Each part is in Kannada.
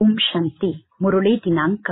ಓಂ ಶಾಂತಿ. ಮುರುಳಿ ದಿನಾಂಕ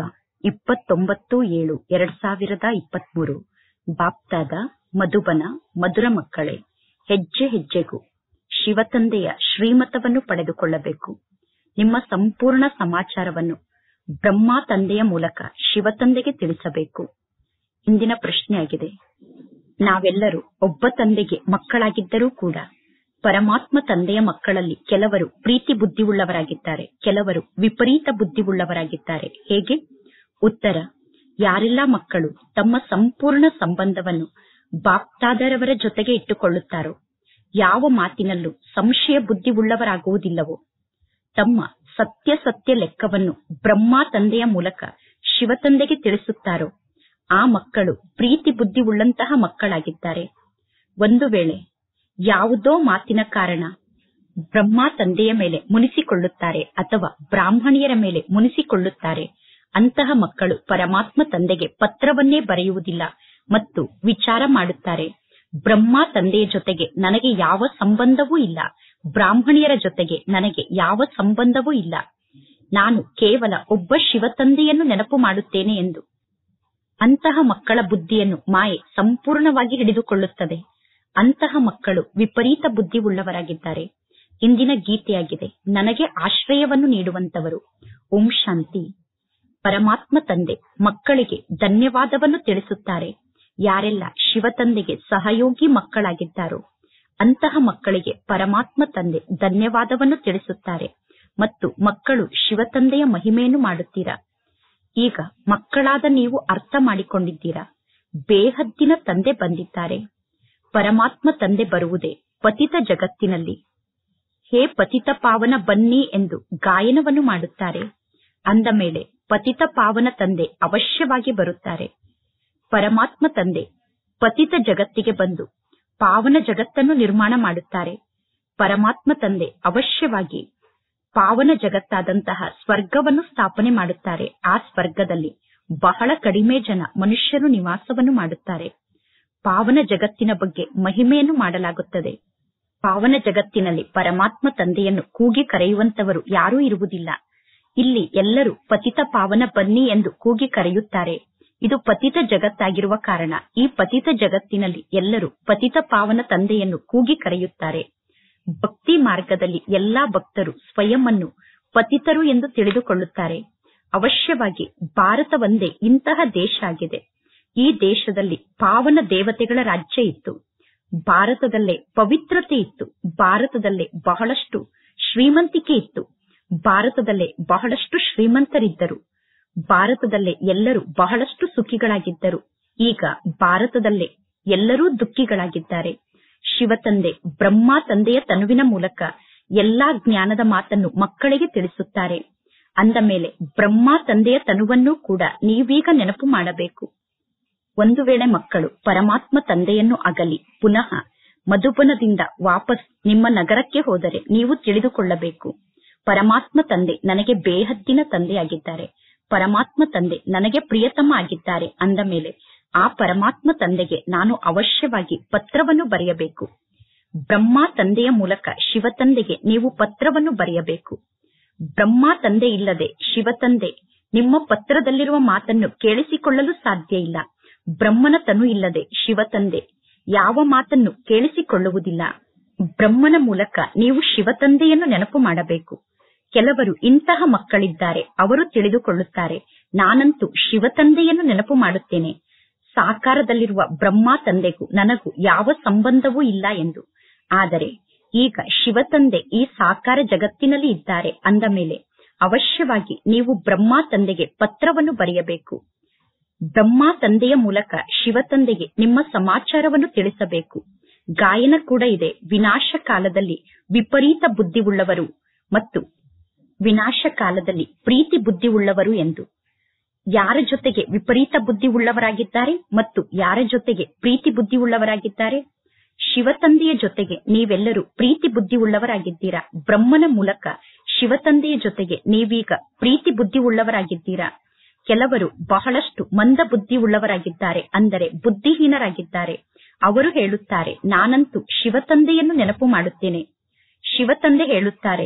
29/7/2023. ಬಾಪ್ತಾದ ಮಧುಬನ. ಮಧುರ ಮಕ್ಕಳೇ, ಹೆಜ್ಜೆ ಹೆಜ್ಜೆಗೂ ಶಿವತಂದೆಯ ಶ್ರೀಮತವನ್ನು ಪಡೆದುಕೊಳ್ಳಬೇಕು. ನಿಮ್ಮ ಸಂಪೂರ್ಣ ಸಮಾಚಾರವನ್ನು ಬ್ರಹ್ಮ ತಂದೆಯ ಮೂಲಕ ಶಿವತಂದೆಗೆ ತಿಳಿಸಬೇಕು. ಇಂದಿನ ಪ್ರಶ್ನೆಯಾಗಿದೆ, ನಾವೆಲ್ಲರೂ ಒಬ್ಬ ತಂದೆಗೆ ಮಕ್ಕಳಾಗಿದ್ದರೂ ಕೂಡ ಪರಮಾತ್ಮ ತಂದೆಯ ಮಕ್ಕಳಲ್ಲಿ ಕೆಲವರು ಪ್ರೀತಿ ಬುದ್ಧಿವುಳ್ಳವರಾಗಿದ್ದಾರೆ, ಕೆಲವರು ವಿಪರೀತ ಬುದ್ಧಿವುಳ್ಳವರಾಗಿದ್ದಾರೆ. ಹೇಗೆ? ಉತ್ತರ: ಯಾರೆಲ್ಲ ಮಕ್ಕಳು ತಮ್ಮ ಸಂಪೂರ್ಣ ಸಂಬಂಧವನ್ನು ಬಾಪ್ತಾದರವರ ಜೊತೆಗೆ ಇಟ್ಟುಕೊಳ್ಳುತ್ತಾರೋ, ಯಾವ ಮಾತಿನಲ್ಲೂ ಸಂಶಯ ಬುದ್ಧಿವುಳ್ಳವರಾಗುವುದಿಲ್ಲವೋ, ತಮ್ಮ ಸತ್ಯ ಸತ್ಯ ಲೆಕ್ಕವನ್ನು ಬ್ರಹ್ಮ ತಂದೆಯ ಮೂಲಕ ಶಿವತಂದೆಗೆ ತಿಳಿಸುತ್ತಾರೋ, ಆ ಮಕ್ಕಳು ಪ್ರೀತಿ ಬುದ್ಧಿವುಳ್ಳಂತಹ ಮಕ್ಕಳಾಗಿದ್ದಾರೆ. ಒಂದು ವೇಳೆ ಯಾವುದೋ ಮಾತಿನ ಕಾರಣ ಬ್ರಹ್ಮ ತಂದೆಯ ಮೇಲೆ ಮುನಿಸಿಕೊಳ್ಳುತ್ತಾರೆ ಅಥವಾ ಬ್ರಾಹ್ಮಣಿಯರ ಮೇಲೆ ಮುನಿಸಿಕೊಳ್ಳುತ್ತಾರೆ, ಅಂತಹ ಮಕ್ಕಳು ಪರಮಾತ್ಮ ತಂದೆಗೆ ಪತ್ರವನ್ನೇ ಬರೆಯುವುದಿಲ್ಲ ಮತ್ತು ವಿಚಾರ ಮಾಡುತ್ತಾರೆ, ಬ್ರಹ್ಮ ತಂದೆಯ ಜೊತೆಗೆ ನನಗೆ ಯಾವ ಸಂಬಂಧವೂ ಇಲ್ಲ, ಬ್ರಾಹ್ಮಣಿಯರ ಜೊತೆಗೆ ನನಗೆ ಯಾವ ಸಂಬಂಧವೂ ಇಲ್ಲ, ನಾನು ಕೇವಲ ಒಬ್ಬ ಶಿವತಂದೆಯನ್ನು ನೆನಪು ಮಾಡುತ್ತೇನೆ ಎಂದು. ಅಂತಹ ಮಕ್ಕಳ ಬುದ್ಧಿಯನ್ನು ಮಾಯೆ ಸಂಪೂರ್ಣವಾಗಿ ಹಿಡಿದುಕೊಳ್ಳುತ್ತದೆ. ಅಂತಹ ಮಕ್ಕಳು ವಿಪರೀತ ಬುದ್ಧಿವುಳ್ಳವರಾಗಿದ್ದಾರೆ. ಇಂದಿನ ಗೀತೆಯಾಗಿದೆ, ನನಗೆ ಆಶ್ರಯವನ್ನು ನೀಡುವಂತವರು. ಓಂ ಶಾಂತಿ. ಪರಮಾತ್ಮ ತಂದೆ ಮಕ್ಕಳಿಗೆ ಧನ್ಯವಾದವನ್ನು ತಿಳಿಸುತ್ತಾರೆ. ಯಾರೆಲ್ಲ ಶಿವತಂದೆಗೆ ಸಹಯೋಗಿ ಮಕ್ಕಳಾಗಿದ್ದಾರೋ ಅಂತಹ ಮಕ್ಕಳಿಗೆ ಪರಮಾತ್ಮ ತಂದೆ ಧನ್ಯವಾದವನ್ನು ತಿಳಿಸುತ್ತಾರೆ ಮತ್ತು ಮಕ್ಕಳು ಶಿವತಂದೆಯ ಮಹಿಮೆಯನ್ನು ಮಾಡುತ್ತೀರಾ. ಈಗ ಮಕ್ಕಳಾದ ನೀವು ಅರ್ಥ ಮಾಡಿಕೊಂಡಿದ್ದೀರಾ, ಬೇಹದ್ದಿನ ತಂದೆ ಬಂದಿದ್ದಾರೆ. ಪರಮಾತ್ಮ ತಂದೆ ಬರುವುದೇ ಪತಿತ ಜಗತ್ತಿನಲ್ಲಿ. ಹೇ ಪತಿತ ಪಾವನ ಬನ್ನಿ ಎಂದು ಗಾಯನವನ್ನು ಮಾಡುತ್ತಾರೆ. ಅಂದ ಮೇಲೆ ಪತಿತ ಪಾವನ ತಂದೆ ಅವಶ್ಯವಾಗಿ ಬರುತ್ತಾರೆ. ಪರಮಾತ್ಮ ತಂದೆ ಪತಿತ ಜಗತ್ತಿಗೆ ಬಂದು ಪಾವನ ಜಗತ್ತನ್ನು ನಿರ್ಮಾಣ ಮಾಡುತ್ತಾರೆ. ಪರಮಾತ್ಮ ತಂದೆ ಅವಶ್ಯವಾಗಿ ಪಾವನ ಜಗತ್ತಾದಂತಹ ಸ್ವರ್ಗವನ್ನು ಸ್ಥಾಪನೆ ಮಾಡುತ್ತಾರೆ. ಆ ಸ್ವರ್ಗದಲ್ಲಿ ಬಹಳ ಕಡಿಮೆ ಜನ ಮನುಷ್ಯರು ನಿವಾಸವನ್ನು ಮಾಡುತ್ತಾರೆ. ಪಾವನ ಜಗತ್ತಿನ ಬಗ್ಗೆ ಮಹಿಮೆಯನ್ನು ಮಾಡಲಾಗುತ್ತದೆ. ಪಾವನ ಜಗತ್ತಿನಲ್ಲಿ ಪರಮಾತ್ಮ ತಂದೆಯನ್ನು ಕೂಗಿ ಕರೆಯುವಂತವರು ಯಾರೂ ಇರುವುದಿಲ್ಲ. ಇಲ್ಲಿ ಎಲ್ಲರೂ ಪತಿತ ಪಾವನ ಬನ್ನಿ ಎಂದು ಕೂಗಿ ಕರೆಯುತ್ತಾರೆ. ಇದು ಪತಿತ ಜಗತ್ತಾಗಿರುವ ಕಾರಣ ಈ ಪತಿತ ಜಗತ್ತಿನಲ್ಲಿ ಎಲ್ಲರೂ ಪತಿತ ಪಾವನ ತಂದೆಯನ್ನು ಕೂಗಿ ಕರೆಯುತ್ತಾರೆ. ಭಕ್ತಿ ಮಾರ್ಗದಲ್ಲಿ ಎಲ್ಲಾ ಭಕ್ತರು ಸ್ವಯಂ ಅನ್ನು ಪತಿತರು ಎಂದು ತಿಳಿದುಕೊಳ್ಳುತ್ತಾರೆ. ಅವಶ್ಯವಾಗಿ ಭಾರತ ಒಂದೇ ಇಂತಹ ದೇಶ ಆಗಿದೆ. ಈ ದೇಶದಲ್ಲಿ ಪಾವನ ದೇವತೆಗಳ ರಾಜ್ಯ ಇತ್ತು. ಭಾರತದಲ್ಲೇ ಪವಿತ್ರತೆ ಇತ್ತು. ಭಾರತದಲ್ಲೇ ಬಹಳಷ್ಟು ಶ್ರೀಮಂತಿಕೆ ಇತ್ತು. ಭಾರತದಲ್ಲೇ ಬಹಳಷ್ಟು ಶ್ರೀಮಂತರಿದ್ದರು. ಭಾರತದಲ್ಲೇ ಎಲ್ಲರೂ ಬಹಳಷ್ಟು ಸುಖಿಗಳಾಗಿದ್ದರು. ಈಗ ಭಾರತದಲ್ಲೇ ಎಲ್ಲರೂ ದುಃಖಿಗಳಾಗಿದ್ದಾರೆ. ಶಿವತಂದೆ ಬ್ರಹ್ಮ ತಂದೆಯ ತನುವಿನ ಮೂಲಕ ಎಲ್ಲಾ ಜ್ಞಾನದ ಮಾತನ್ನು ಮಕ್ಕಳಿಗೆ ತಿಳಿಸುತ್ತಾರೆ. ಅಂದ ಮೇಲೆ ಬ್ರಹ್ಮ ತಂದೆಯ ತನುವನ್ನೂ ಕೂಡ ನೀವೀಗ ನೆನಪು ಮಾಡಬೇಕು. ಒಂದು ವೇಳೆ ಮಕ್ಕಳು ಪರಮಾತ್ಮ ತಂದೆಯನ್ನು ಅಗಲಿ ಪುನಃ ಮಧುಬನದಿಂದ ವಾಪಸ್ ನಿಮ್ಮ ನಗರಕ್ಕೆ ಹೋದರೆ ನೀವು ತಿಳಿದುಕೊಳ್ಳಬೇಕು, ಪರಮಾತ್ಮ ತಂದೆ ನನಗೆ ಬೇಹದ್ದಿನ ತಂದೆಯಾಗಿದ್ದಾರೆ, ಪರಮಾತ್ಮ ತಂದೆ ನನಗೆ ಪ್ರಿಯತಮ ಆಗಿದ್ದಾರೆ. ಅಂದ ಮೇಲೆ ಆ ಪರಮಾತ್ಮ ತಂದೆಗೆ ನಾನು ಅವಶ್ಯವಾಗಿ ಪತ್ರವನ್ನು ಬರೆಯಬೇಕು. ಬ್ರಹ್ಮ ತಂದೆಯ ಮೂಲಕ ಶಿವತಂದೆಗೆ ನೀವು ಪತ್ರವನ್ನು ಬರೆಯಬೇಕು. ಬ್ರಹ್ಮ ತಂದೆ ಇಲ್ಲದೆ ಶಿವತಂದೆ ನಿಮ್ಮ ಪತ್ರದಲ್ಲಿರುವ ಮಾತನ್ನು ಕೇಳಿಸಿಕೊಳ್ಳಲು ಸಾಧ್ಯ ಇಲ್ಲ. ಬ್ರಹ್ಮನ ತನು ಇಲ್ಲದೆ ಶಿವತಂದೆ ಯಾವ ಮಾತನ್ನು ಕೇಳಿಸಿಕೊಳ್ಳುವುದಿಲ್ಲ. ಬ್ರಹ್ಮನ ಮೂಲಕ ನೀವು ಶಿವತಂದೆಯನ್ನು ನೆನಪು ಮಾಡಬೇಕು. ಕೆಲವರು ಇಂತಹ ಮಕ್ಕಳಿದ್ದಾರೆ, ಅವರು ತಿಳಿದುಕೊಳ್ಳುತ್ತಾರೆ, ನಾನಂತೂ ಶಿವತಂದೆಯನ್ನು ನೆನಪು ಮಾಡುತ್ತೇನೆ, ಸಾಕಾರದಲ್ಲಿರುವ ಬ್ರಹ್ಮ ತಂದೆಗೂ ನನಗೂ ಯಾವ ಸಂಬಂಧವೂ ಇಲ್ಲ ಎಂದು. ಆದರೆ ಈಗ ಶಿವತಂದೆ ಈ ಸಾಕಾರ ಜಗತ್ತಿನಲ್ಲಿ ಇದ್ದಾರೆ. ಅಂದ ಮೇಲೆ ಅವಶ್ಯವಾಗಿ ನೀವು ಬ್ರಹ್ಮ ತಂದೆಗೆ ಪತ್ರವನ್ನು ಬರೆಯಬೇಕು. ಬ್ರಹ್ಮ ತಂದೆಯ ಮೂಲಕ ಶಿವತಂದೆಗೆ ನಿಮ್ಮ ಸಮಾಚಾರವನ್ನು ತಿಳಿಸಬೇಕು. ಗಾಯನ ಕೂಡ ಇದೆ, ವಿನಾಶ ಕಾಲದಲ್ಲಿ ವಿಪರೀತ ಬುದ್ಧಿವುಳ್ಳವರು ಮತ್ತು ವಿನಾಶ ಕಾಲದಲ್ಲಿ ಪ್ರೀತಿ ಬುದ್ಧಿವುಳ್ಳವರು ಎಂದು. ಯಾರ ಜೊತೆಗೆ ವಿಪರೀತ ಬುದ್ಧಿವುಳ್ಳವರಾಗಿದ್ದಾರೆ ಮತ್ತು ಯಾರ ಜೊತೆಗೆ ಪ್ರೀತಿ ಬುದ್ಧಿವುಳ್ಳವರಾಗಿದ್ದಾರೆ? ಶಿವತಂದೆಯ ಜೊತೆಗೆ ನೀವೆಲ್ಲರೂ ಪ್ರೀತಿ ಬುದ್ಧಿವುಳ್ಳವರಾಗಿದ್ದೀರಾ. ಬ್ರಹ್ಮನ ಮೂಲಕ ಶಿವತಂದೆಯ ಜೊತೆಗೆ ನೀವೀಗ ಪ್ರೀತಿ ಬುದ್ಧಿವುಳ್ಳವರಾಗಿದ್ದೀರಾ. ಕೆಲವರು ಬಹಳಷ್ಟು ಮಂದ ಬುದ್ಧಿವುಳ್ಳವರಾಗಿದ್ದಾರೆ, ಅಂದರೆ ಬುದ್ಧಿಹೀನರಾಗಿದ್ದಾರೆ. ಅವರು ಹೇಳುತ್ತಾರೆ, ನಾನಂತೂ ಶಿವತಂದೆಯನ್ನು ನೆನಪು ಮಾಡುತ್ತೇನೆ. ಶಿವತಂದೆ ಹೇಳುತ್ತಾರೆ,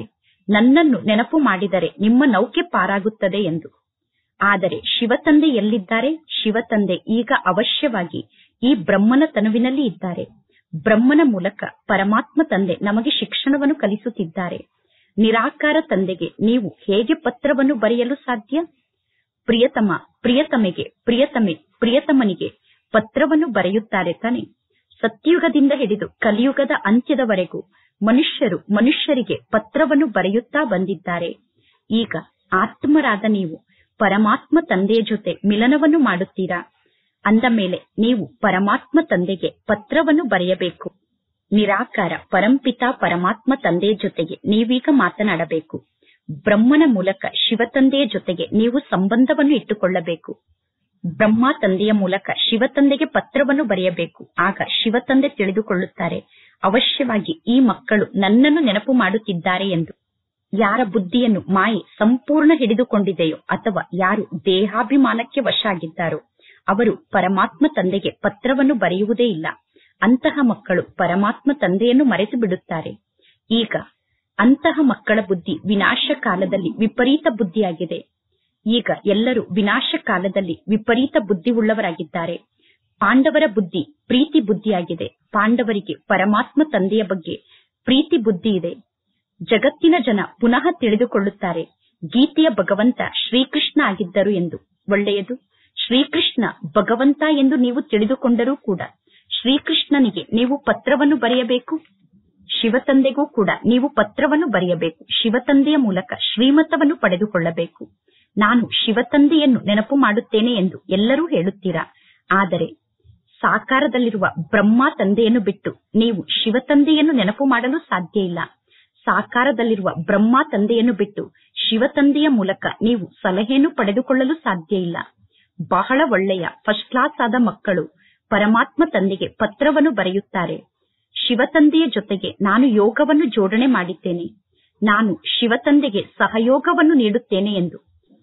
ನನ್ನನ್ನು ನೆನಪು ಮಾಡಿದರೆ ನಿಮ್ಮ ನೌಕೆ ಪಾರಾಗುತ್ತದೆ ಎಂದು. ಆದರೆ ಶಿವತಂದೆ ಎಲ್ಲಿದ್ದಾರೆ? ಶಿವತಂದೆ ಈಗ ಅವಶ್ಯವಾಗಿ ಈ ಬ್ರಹ್ಮನ ತನುವಿನಲ್ಲಿ ಇದ್ದಾರೆ. ಬ್ರಹ್ಮನ ಮೂಲಕ ಪರಮಾತ್ಮ ತಂದೆ ನಮಗೆ ಶಿಕ್ಷಣವನ್ನು ಕಲಿಸುತ್ತಿದ್ದಾರೆ. ನಿರಾಕಾರ ತಂದೆಗೆ ನೀವು ಹೇಗೆ ಪತ್ರವನ್ನು ಬರೆಯಲು ಸಾಧ್ಯ? ಪ್ರಿಯತಮ ಪ್ರಿಯತಮೆಗೆ, ಪ್ರಿಯತಮೆ ಪ್ರಿಯತಮನಿಗೆ ಪತ್ರವನ್ನು ಬರೆಯುತ್ತಾರೆ ತಾನೆ. ಸತ್ಯುಗದಿಂದ ಹಿಡಿದು ಕಲಿಯುಗದ ಅಂತ್ಯದವರೆಗೂ ಮನುಷ್ಯರು ಮನುಷ್ಯರಿಗೆ ಪತ್ರವನ್ನು ಬರೆಯುತ್ತಾ ಬಂದಿದ್ದಾರೆ. ಈಗ ಆತ್ಮರಾದ ನೀವು ಪರಮಾತ್ಮ ತಂದೆಯ ಜೊತೆ ಮಿಲನವನ್ನು ಮಾಡುತ್ತೀರಾ. ಅಂದ ಮೇಲೆ ನೀವು ಪರಮಾತ್ಮ ತಂದೆಗೆ ಪತ್ರವನ್ನು ಬರೆಯಬೇಕು. ನಿರಾಕಾರ ಪರಂಪಿತ ಪರಮಾತ್ಮ ತಂದೆಯ ಜೊತೆಗೆ ನೀವೀಗ ಮಾತನಾಡಬೇಕು. ಬ್ರಹ್ಮನ ಮೂಲಕ ಶಿವತಂದೆಯ ಜೊತೆಗೆ ನೀವು ಸಂಬಂಧವನ್ನು ಇಟ್ಟುಕೊಳ್ಳಬೇಕು. ಬ್ರಹ್ಮ ತಂದೆಯ ಮೂಲಕ ಶಿವತಂದೆಗೆ ಪತ್ರವನ್ನು ಬರೆಯಬೇಕು. ಆಗ ಶಿವತಂದೆ ತಿಳಿದುಕೊಳ್ಳುತ್ತಾರೆ, ಅವಶ್ಯವಾಗಿ ಈ ಮಕ್ಕಳು ನನ್ನನ್ನು ನೆನಪು ಮಾಡುತ್ತಿದ್ದಾರೆ ಎಂದು. ಯಾರ ಬುದ್ಧಿಯನ್ನು ಮಾಯೆ ಸಂಪೂರ್ಣ ಹಿಡಿದುಕೊಂಡಿದೆಯೋ ಅಥವಾ ಯಾರು ದೇಹಾಭಿಮಾನಕ್ಕೆ ವಶ ಆಗಿದ್ದಾರೋ ಅವರು ಪರಮಾತ್ಮ ತಂದೆಗೆ ಪತ್ರವನ್ನು ಬರೆಯುವುದೇ ಇಲ್ಲ. ಅಂತಹ ಮಕ್ಕಳು ಪರಮಾತ್ಮ ತಂದೆಯನ್ನು ಮರೆತು ಬಿಡುತ್ತಾರೆ. ಈಗ ಅಂತಹ ಮಕ್ಕಳ ಬುದ್ಧಿ ವಿನಾಶ ಕಾಲದಲ್ಲಿ ವಿಪರೀತ ಬುದ್ಧಿಯಾಗಿದೆ. ಈಗ ಎಲ್ಲರೂ ವಿನಾಶ ಕಾಲದಲ್ಲಿ ವಿಪರೀತ ಬುದ್ಧಿ ಉಳ್ಳವರಾಗಿದ್ದಾರೆ. ಪಾಂಡವರ ಬುದ್ಧಿ ಪ್ರೀತಿ ಬುದ್ಧಿಯಾಗಿದೆ. ಪಾಂಡವರಿಗೆ ಪರಮಾತ್ಮ ತಂದೆಯ ಬಗ್ಗೆ ಪ್ರೀತಿ ಬುದ್ಧಿ ಇದೆ. ಜಗತ್ತಿನ ಜನ ಪುನಃ ತಿಳಿದುಕೊಳ್ಳುತ್ತಾರೆ ಗೀತೆಯ ಭಗವಂತ ಶ್ರೀಕೃಷ್ಣ ಆಗಿದ್ದರು ಎಂದು. ಒಳ್ಳೆಯದು, ಶ್ರೀಕೃಷ್ಣ ಭಗವಂತ ಎಂದು ನೀವು ತಿಳಿದುಕೊಂಡರೂ ಕೂಡ ಶ್ರೀಕೃಷ್ಣನಿಗೆ ನೀವು ಪತ್ರವನ್ನು ಬರೆಯಬೇಕು. ಶಿವತಂದೆಗೂ ಕೂಡ ನೀವು ಪತ್ರವನ್ನು ಬರೆಯಬೇಕು. ಶಿವತಂದೆಯ ಮೂಲಕ ಶ್ರೀಮತವನ್ನು ಪಡೆದುಕೊಳ್ಳಬೇಕು. ನಾನು ಶಿವತಂದೆಯನ್ನು ನೆನಪು ಮಾಡುತ್ತೇನೆ ಎಂದು ಎಲ್ಲರೂ ಹೇಳುತ್ತೀರಾ. ಆದರೆ ಸಾಕಾರದಲ್ಲಿರುವ ಬ್ರಹ್ಮ ತಂದೆಯನ್ನು ಬಿಟ್ಟು ನೀವು ಶಿವತಂದೆಯನ್ನು ನೆನಪು ಮಾಡಲು ಸಾಧ್ಯ ಇಲ್ಲ. ಸಾಕಾರದಲ್ಲಿರುವ ಬ್ರಹ್ಮ ತಂದೆಯನ್ನು ಬಿಟ್ಟು ಶಿವತಂದೆಯ ಮೂಲಕ ನೀವು ಸಲಹೆಯನ್ನು ಪಡೆದುಕೊಳ್ಳಲು ಸಾಧ್ಯ ಇಲ್ಲ. ಬಹಳ ಒಳ್ಳೆಯ ಫಸ್ಟ್ ಕ್ಲಾಸ್ ಆದ ಮಕ್ಕಳು ಪರಮಾತ್ಮ ತಂದೆಗೆ ಪತ್ರವನ್ನು ಬರೆಯುತ್ತಾರೆ. ಶಿವತಂದೆಯ ಜೊತೆಗೆ ನಾನು ಯೋಗವನ್ನು ಜೋಡಣೆ ಮಾಡಿದ್ದೇನೆ. ನಾನು ಶಿವತಂದೆಗೆ ಸಹಯೋಗವನ್ನು ನೀಡುತ್ತೇನೆ ಎಂದು.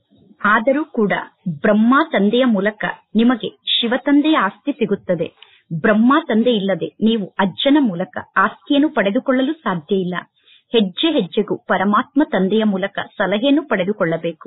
ಆದರೂ ಕೂಡ ಬ್ರಹ್ಮ ತಂದೆಯ ಮೂಲಕ ನಿಮಗೆ ಶಿವತಂದೆಯ ಆಸ್ತಿ ಸಿಗುತ್ತದೆ. ಬ್ರಹ್ಮ ತಂದೆ ಇಲ್ಲದೆ ನೀವು ಅಜ್ಜನ ಮೂಲಕ ಆಸ್ತಿಯನ್ನು ಪಡೆದುಕೊಳ್ಳಲು ಸಾಧ್ಯ ಇಲ್ಲ. ಹೆಜ್ಜೆ ಹೆಜ್ಜೆಗೂ ಪರಮಾತ್ಮ ತಂದೆಯ ಮೂಲಕ ಸಲಹೆಯನ್ನು ಪಡೆದುಕೊಳ್ಳಬೇಕು.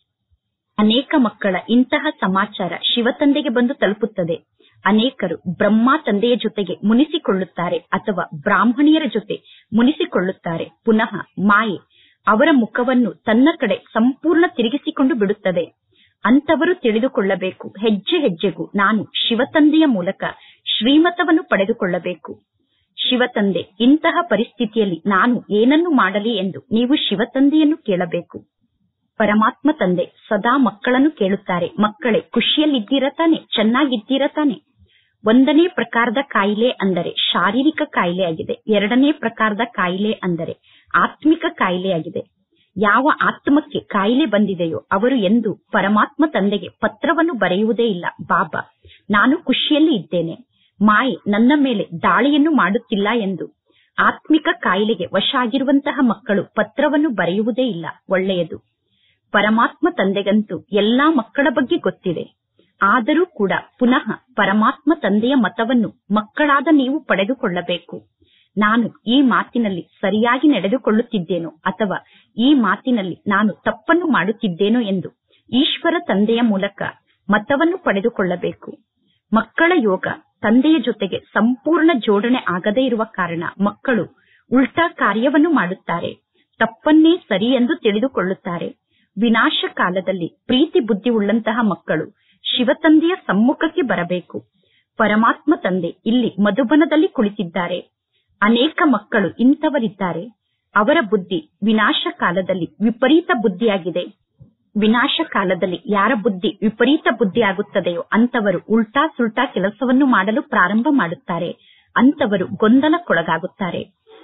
ಅನೇಕ ಮಕ್ಕಳ ಇಂತಹ ಸಮಾಚಾರ ಶಿವತಂದೆಗೆ ಬಂದು ತಲುಪುತ್ತದೆ. ಅನೇಕರು ಬ್ರಹ್ಮ ತಂದೆಯ ಜೊತೆಗೆ ಮುನಿಸಿಕೊಳ್ಳುತ್ತಾರೆ ಅಥವಾ ಬ್ರಾಹ್ಮಣಿಯರ ಜೊತೆ ಮುನಿಸಿಕೊಳ್ಳುತ್ತಾರೆ. ಪುನಃ ಮಾಯೆ ಅವರ ಮುಖವನ್ನು ತನ್ನ ಕಡೆ ಸಂಪೂರ್ಣ ತಿರುಗಿಸಿಕೊಂಡು ಬಿಡುತ್ತದೆ. ಅಂತವರು ತಿಳಿದುಕೊಳ್ಳಬೇಕು, ಹೆಜ್ಜೆ ಹೆಜ್ಜೆಗೂ ನಾನು ಶಿವತಂದೆಯ ಮೂಲಕ ಶ್ರೀಮತವನ್ನು ಪಡೆದುಕೊಳ್ಳಬೇಕು. ಶಿವತಂದೆ, ಇಂತಹ ಪರಿಸ್ಥಿತಿಯಲ್ಲಿ ನಾನು ಏನನ್ನು ಮಾಡಲಿ ಎಂದು ನೀವು ಶಿವತಂದೆಯನ್ನು ಕೇಳಬೇಕು. ಪರಮಾತ್ಮ ತಂದೆ ಸದಾ ಮಕ್ಕಳನ್ನು ಕೇಳುತ್ತಾರೆ, ಮಕ್ಕಳೇ ಖುಷಿಯಲ್ಲಿದ್ದೀರಾ ತಾನೆ, ಚೆನ್ನಾಗಿದ್ದೀರಾ ತಾನೆ. 1ನೇ ಪ್ರಕಾರದ ಕಾಯಿಲೆ ಅಂದರೆ ಶಾರೀರಿಕ ಕಾಯಿಲೆಯಾಗಿದೆ. 2ನೇ ಪ್ರಕಾರದ ಕಾಯಿಲೆ ಅಂದರೆ ಆತ್ಮಿಕ ಕಾಯಿಲೆಯಾಗಿದೆ. ಯಾವ ಆತ್ಮಕ್ಕೆ ಕಾಯಿಲೆ ಬಂದಿದೆಯೋ ಅವರು ಎಂದು ಪರಮಾತ್ಮ ತಂದೆಗೆ ಪತ್ರವನ್ನು ಬರೆಯುವುದೇ ಇಲ್ಲ. ಬಾಬಾ, ನಾನು ಖುಷಿಯಲ್ಲಿ ಇದ್ದೇನೆ, ಮಾಯೆ ನನ್ನ ಮೇಲೆ ದಾಳಿಯನ್ನು ಮಾಡುತ್ತಿಲ್ಲ ಎಂದು. ಆತ್ಮಿಕ ಕಾಯಿಲೆಗೆ ವಶ ಆಗಿರುವಂತಹ ಮಕ್ಕಳು ಪತ್ರವನ್ನು ಬರೆಯುವುದೇ ಇಲ್ಲ. ಒಳ್ಳೆಯದು. ಪರಮಾತ್ಮ ತಂದೆಗಂತೂ ಎಲ್ಲಾ ಮಕ್ಕಳ ಬಗ್ಗೆ ಗೊತ್ತಿದೆ. ಆದರೂ ಕೂಡ ಪುನಃ ಪರಮಾತ್ಮ ತಂದೆಯ ಮತವನ್ನು ಮಕ್ಕಳಾದ ನೀವು ಪಡೆದುಕೊಳ್ಳಬೇಕು. ನಾನು ಈ ಮಾತಿನಲ್ಲಿ ಸರಿಯಾಗಿ ನಡೆದುಕೊಳ್ಳುತ್ತಿದ್ದೇನೋ ಅಥವಾ ಈ ಮಾತಿನಲ್ಲಿ ನಾನು ತಪ್ಪನ್ನು ಮಾಡುತ್ತಿದ್ದೇನೋ ಎಂದು ಈಶ್ವರ ತಂದೆಯ ಮೂಲಕ ಮತವನ್ನು ಪಡೆದುಕೊಳ್ಳಬೇಕು. ಮಕ್ಕಳ ಯೋಗ ತಂದೆಯ ಜೊತೆಗೆ ಸಂಪೂರ್ಣ ಜೋಡಣೆ ಆಗದೇ ಇರುವ ಕಾರಣ ಮಕ್ಕಳು ಉಲ್ಟಾ ಕಾರ್ಯವನ್ನು ಮಾಡುತ್ತಾರೆ. ತಪ್ಪನ್ನೇ ಸರಿ ಎಂದು ತಿಳಿದುಕೊಳ್ಳುತ್ತಾರೆ. ವಿನಾಶ ಕಾಲದಲ್ಲಿ ಪ್ರೀತಿ ಬುದ್ಧಿ ಉಳ್ಳಂತಹ ಮಕ್ಕಳು ಶಿವತಂದೆಯ ಸಮ್ಮುಖಕ್ಕೆ ಬರಬೇಕು. ಪರಮಾತ್ಮ ತಂದೆ ಇಲ್ಲಿ ಮಧುಬನದಲ್ಲಿ ಕುಳಿತಿದ್ದಾರೆ. ಅನೇಕ ಮಕ್ಕಳು ಇಂಥವರಿದ್ದಾರೆ. ಅವರ ಬುದ್ಧಿ ವಿನಾಶ ಕಾಲದಲ್ಲಿ ವಿಪರೀತ ಬುದ್ಧಿಯಾಗಿದೆ. ವಿನಾಶ ಕಾಲದಲ್ಲಿ ಯಾರ ಬುದ್ಧಿ ವಿಪರೀತ ಬುದ್ಧಿ ಆಗುತ್ತದೆಯೋ ಅಂತವರು ಉಲ್ಟಾ ಸುಲ್ಟಾ ಕೆಲಸವನ್ನು ಮಾಡಲು ಪ್ರಾರಂಭ ಮಾಡುತ್ತಾರೆ. ಅಂತವರು ಗೊಂದಲಕ್ಕೊಳಗಾಗುತ್ತಾರೆ.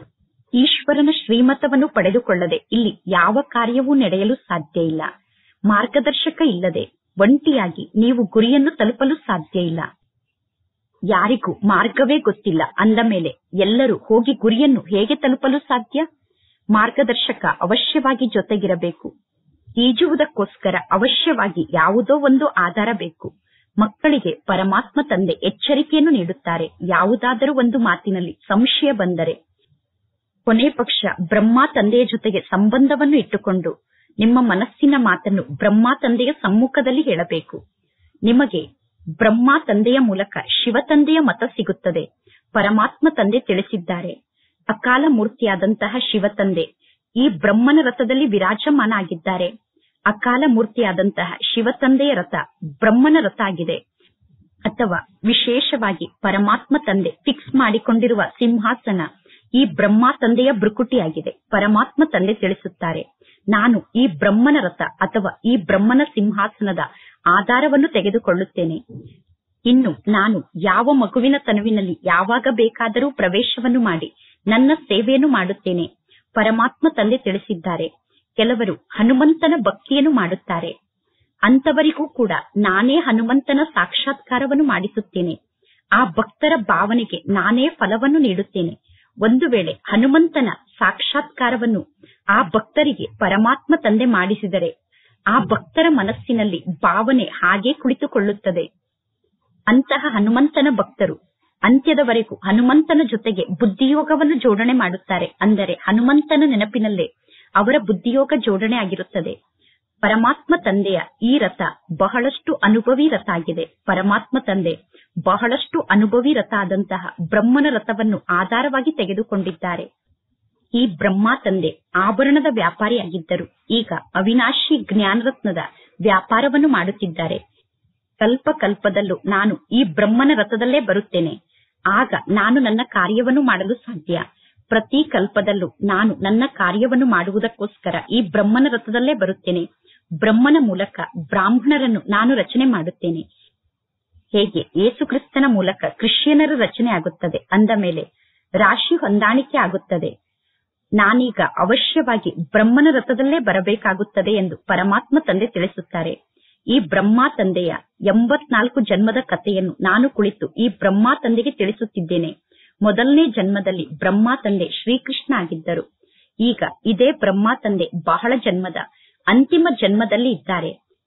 ಈಶ್ವರನ ಶ್ರೀಮತವನ್ನು ಪಡೆದುಕೊಳ್ಳದೆ ಇಲ್ಲಿ ಯಾವ ಕಾರ್ಯವೂ ನಡೆಯಲು ಸಾಧ್ಯ ಇಲ್ಲ. ಮಾರ್ಗದರ್ಶಕ ಇಲ್ಲದೆ ಒಂಟಿಯಾಗಿ ನೀವು ಗುರಿಯನ್ನು ತಲುಪಲು ಸಾಧ್ಯ ಇಲ್ಲ. ಯಾರಿಗೂ ಮಾರ್ಗವೇ ಗೊತ್ತಿಲ್ಲ ಅಂದ ಮೇಲೆ ಎಲ್ಲರೂ ಹೋಗಿ ಗುರಿಯನ್ನು ಹೇಗೆ ತಲುಪಲು ಸಾಧ್ಯ? ಮಾರ್ಗದರ್ಶಕ ಅವಶ್ಯವಾಗಿ ಜೊತೆಗಿರಬೇಕು. ಈಜುವುದಕ್ಕೋಸ್ಕರ ಅವಶ್ಯವಾಗಿ ಯಾವುದೋ ಒಂದು ಆಧಾರ ಬೇಕು. ಮಕ್ಕಳಿಗೆ ಪರಮಾತ್ಮ ತಂದೆ ಎಚ್ಚರಿಕೆಯನ್ನು ನೀಡುತ್ತಾರೆ. ಯಾವುದಾದರೂ ಒಂದು ಮಾತಿನಲ್ಲಿ ಸಂಶಯ ಬಂದರೆ ಕೊನೆ ಪಕ್ಷ ಬ್ರಹ್ಮ ತಂದೆಯ ಜೊತೆಗೆ ಸಂಬಂಧವನ್ನು ಇಟ್ಟುಕೊಂಡು ನಿಮ್ಮ ಮನಸ್ಸಿನ ಮಾತನ್ನು ಬ್ರಹ್ಮ ತಂದೆಯ ಸಮ್ಮುಖದಲ್ಲಿ ಹೇಳಬೇಕು. ನಿಮಗೆ ಬ್ರಹ್ಮ ತಂದೆಯ ಮೂಲಕ ಶಿವ ತಂದೆಯ ಮತ ಸಿಗುತ್ತದೆ. ಪರಮಾತ್ಮ ತಂದೆ ತಿಳಿಸಿದ್ದಾರೆ, ಅಕಾಲ ಮೂರ್ತಿಯಾದಂತಹ ಶಿವ ತಂದೆ ಈ ಬ್ರಹ್ಮನ ರಥದಲ್ಲಿ ವಿರಾಜಮಾನ ಆಗಿದ್ದಾರೆ. ಅಕಾಲ ಮೂರ್ತಿಯಾದಂತಹ ಶಿವ ತಂದೆಯ ರಥ ಬ್ರಹ್ಮನ ರಥ ಆಗಿದೆ. ಅಥವಾ ವಿಶೇಷವಾಗಿ ಪರಮಾತ್ಮ ತಂದೆ ಫಿಕ್ಸ್ ಮಾಡಿಕೊಂಡಿರುವ ಸಿಂಹಾಸನ ಈ ಬ್ರಹ್ಮ ತಂದೆಯ ಭ್ರುಕುಟಿಯಾಗಿದೆ. ಪರಮಾತ್ಮ ತಂದೆ ತಿಳಿಸುತ್ತಾರೆ, ನಾನು ಈ ಬ್ರಹ್ಮನ ರಥ ಅಥವಾ ಈ ಬ್ರಹ್ಮನ ಸಿಂಹಾಸನದ ಆಧಾರವನ್ನು ತೆಗೆದುಕೊಳ್ಳುತ್ತೇನೆ. ಇನ್ನು ನಾನು ಯಾವ ಮಗುವಿನ ತನುವಿನಲ್ಲಿ ಯಾವಾಗ ಬೇಕಾದರೂ ಪ್ರವೇಶವನ್ನು ಮಾಡಿ ನನ್ನ ಸೇವೆಯನ್ನು ಮಾಡುತ್ತೇನೆ. ಪರಮಾತ್ಮ ತಂದೆ ತಿಳಿಸಿದ್ದಾರೆ, ಕೆಲವರು ಹನುಮಂತನ ಭಕ್ತಿಯನ್ನು ಮಾಡುತ್ತಾರೆ. ಅಂತವರಿಗೂ ಕೂಡ ನಾನೇ ಹನುಮಂತನ ಸಾಕ್ಷಾತ್ಕಾರವನ್ನು ಮಾಡಿಸುತ್ತೇನೆ. ಆ ಭಕ್ತರ ಭಾವನೆಗೆ ನಾನೇ ಫಲವನ್ನು ನೀಡುತ್ತೇನೆ. ಒಂದು ವೇಳೆ ಹನುಮಂತನ ಸಾಕ್ಷಾತ್ಕಾರವನ್ನು ಆ ಭಕ್ತರಿಗೆ ಪರಮಾತ್ಮ ತಂದೆ ಮಾಡಿಸಿದರೆ ಆ ಭಕ್ತರ ಮನಸ್ಸಿನಲ್ಲಿ ಭಾವನೆ ಹಾಗೆ ಕುಳಿತುಕೊಳ್ಳುತ್ತದೆ. ಅಂತಹ ಹನುಮಂತನ ಭಕ್ತರು ಅಂತ್ಯದವರೆಗೂ ಹನುಮಂತನ ಜೊತೆಗೆ ಬುದ್ಧಿಯೋಗವನ್ನು ಜೋಡಣೆ ಮಾಡುತ್ತಾರೆ. ಅಂದರೆ ಹನುಮಂತನ ನೆನಪಿನಲ್ಲೇ ಅವರ ಬುದ್ಧಿಯೋಗ ಜೋಡಣೆ ಆಗಿರುತ್ತದೆ. ಪರಮಾತ್ಮ ತಂದೆಯ ಈ ರಥ ಬಹಳಷ್ಟು ಅನುಭವಿ ರಥ ಆಗಿದೆ. ಪರಮಾತ್ಮ ತಂದೆ ಬಹಳಷ್ಟು ಅನುಭವಿ ರಥ ಆದಂತಹ ಬ್ರಹ್ಮನ ರಥವನ್ನು ಆಧಾರವಾಗಿ ತೆಗೆದುಕೊಂಡಿದ್ದಾರೆ. ಈ ಬ್ರಹ್ಮ ತಂದೆ ಆಭರಣದ ವ್ಯಾಪಾರಿಯಾಗಿದ್ದರು. ಈಗ ಅವಿನಾಶಿ ಜ್ಞಾನರತ್ನದ ವ್ಯಾಪಾರವನ್ನು ಮಾಡುತ್ತಿದ್ದಾರೆ. ಕಲ್ಪ ಕಲ್ಪದಲ್ಲೂ ನಾನು ಈ ಬ್ರಹ್ಮನ ರಥದಲ್ಲೇ ಬರುತ್ತೇನೆ. ಆಗ ನಾನು ನನ್ನ ಕಾರ್ಯವನ್ನು ಮಾಡಲು ಸಾಧ್ಯ. ಪ್ರತಿ ಕಲ್ಪದಲ್ಲೂ ನಾನು ನನ್ನ ಕಾರ್ಯವನ್ನು ಮಾಡುವುದಕ್ಕೋಸ್ಕರ ಈ ಬ್ರಹ್ಮನ ರಥದಲ್ಲೇ ಬರುತ್ತೇನೆ. ಬ್ರಹ್ಮನ ಮೂಲಕ ಬ್ರಾಹ್ಮಣರನ್ನು ನಾನು ರಚನೆ ಮಾಡುತ್ತೇನೆ. ಹೇಗೆ ಯೇಸುಕ್ರಿಸ್ತನ ಮೂಲಕ ಕ್ರಿಶ್ಚಿಯನರ ರಚನೆ ಆಗುತ್ತದೆ, ಅಂದ ಮೇಲೆ ರಾಶಿ ಹೊಂದಾಣಿಕೆ ಆಗುತ್ತದೆ. ನಾನೀಗ ಅವಶ್ಯವಾಗಿ ಬ್ರಹ್ಮನ ರಥದಲ್ಲೇ ಬರಬೇಕಾಗುತ್ತದೆ ಎಂದು ಪರಮಾತ್ಮ ತಂದೆ ತಿಳಿಸುತ್ತಾರೆ. ಈ ಬ್ರಹ್ಮ ತಂದೆಯ 84 ಜನ್ಮದ ಕಥೆಯನ್ನು ನಾನು ಕುಳಿತು ಈ ಬ್ರಹ್ಮ ತಂದೆಗೆ ತಿಳಿಸುತ್ತಿದ್ದೇನೆ. ಮೊದಲನೇ ಜನ್ಮದಲ್ಲಿ ಬ್ರಹ್ಮ ತಂದೆ ಶ್ರೀಕೃಷ್ಣ ಆಗಿದ್ದರು. ಈಗ ಇದೇ ಬ್ರಹ್ಮ ತಂದೆ ಬಹಳ ಜನ್ಮದ ಅಂತಿಮ ಜನ್ಮದಲ್ಲಿ ಇದ್ದಾರೆ.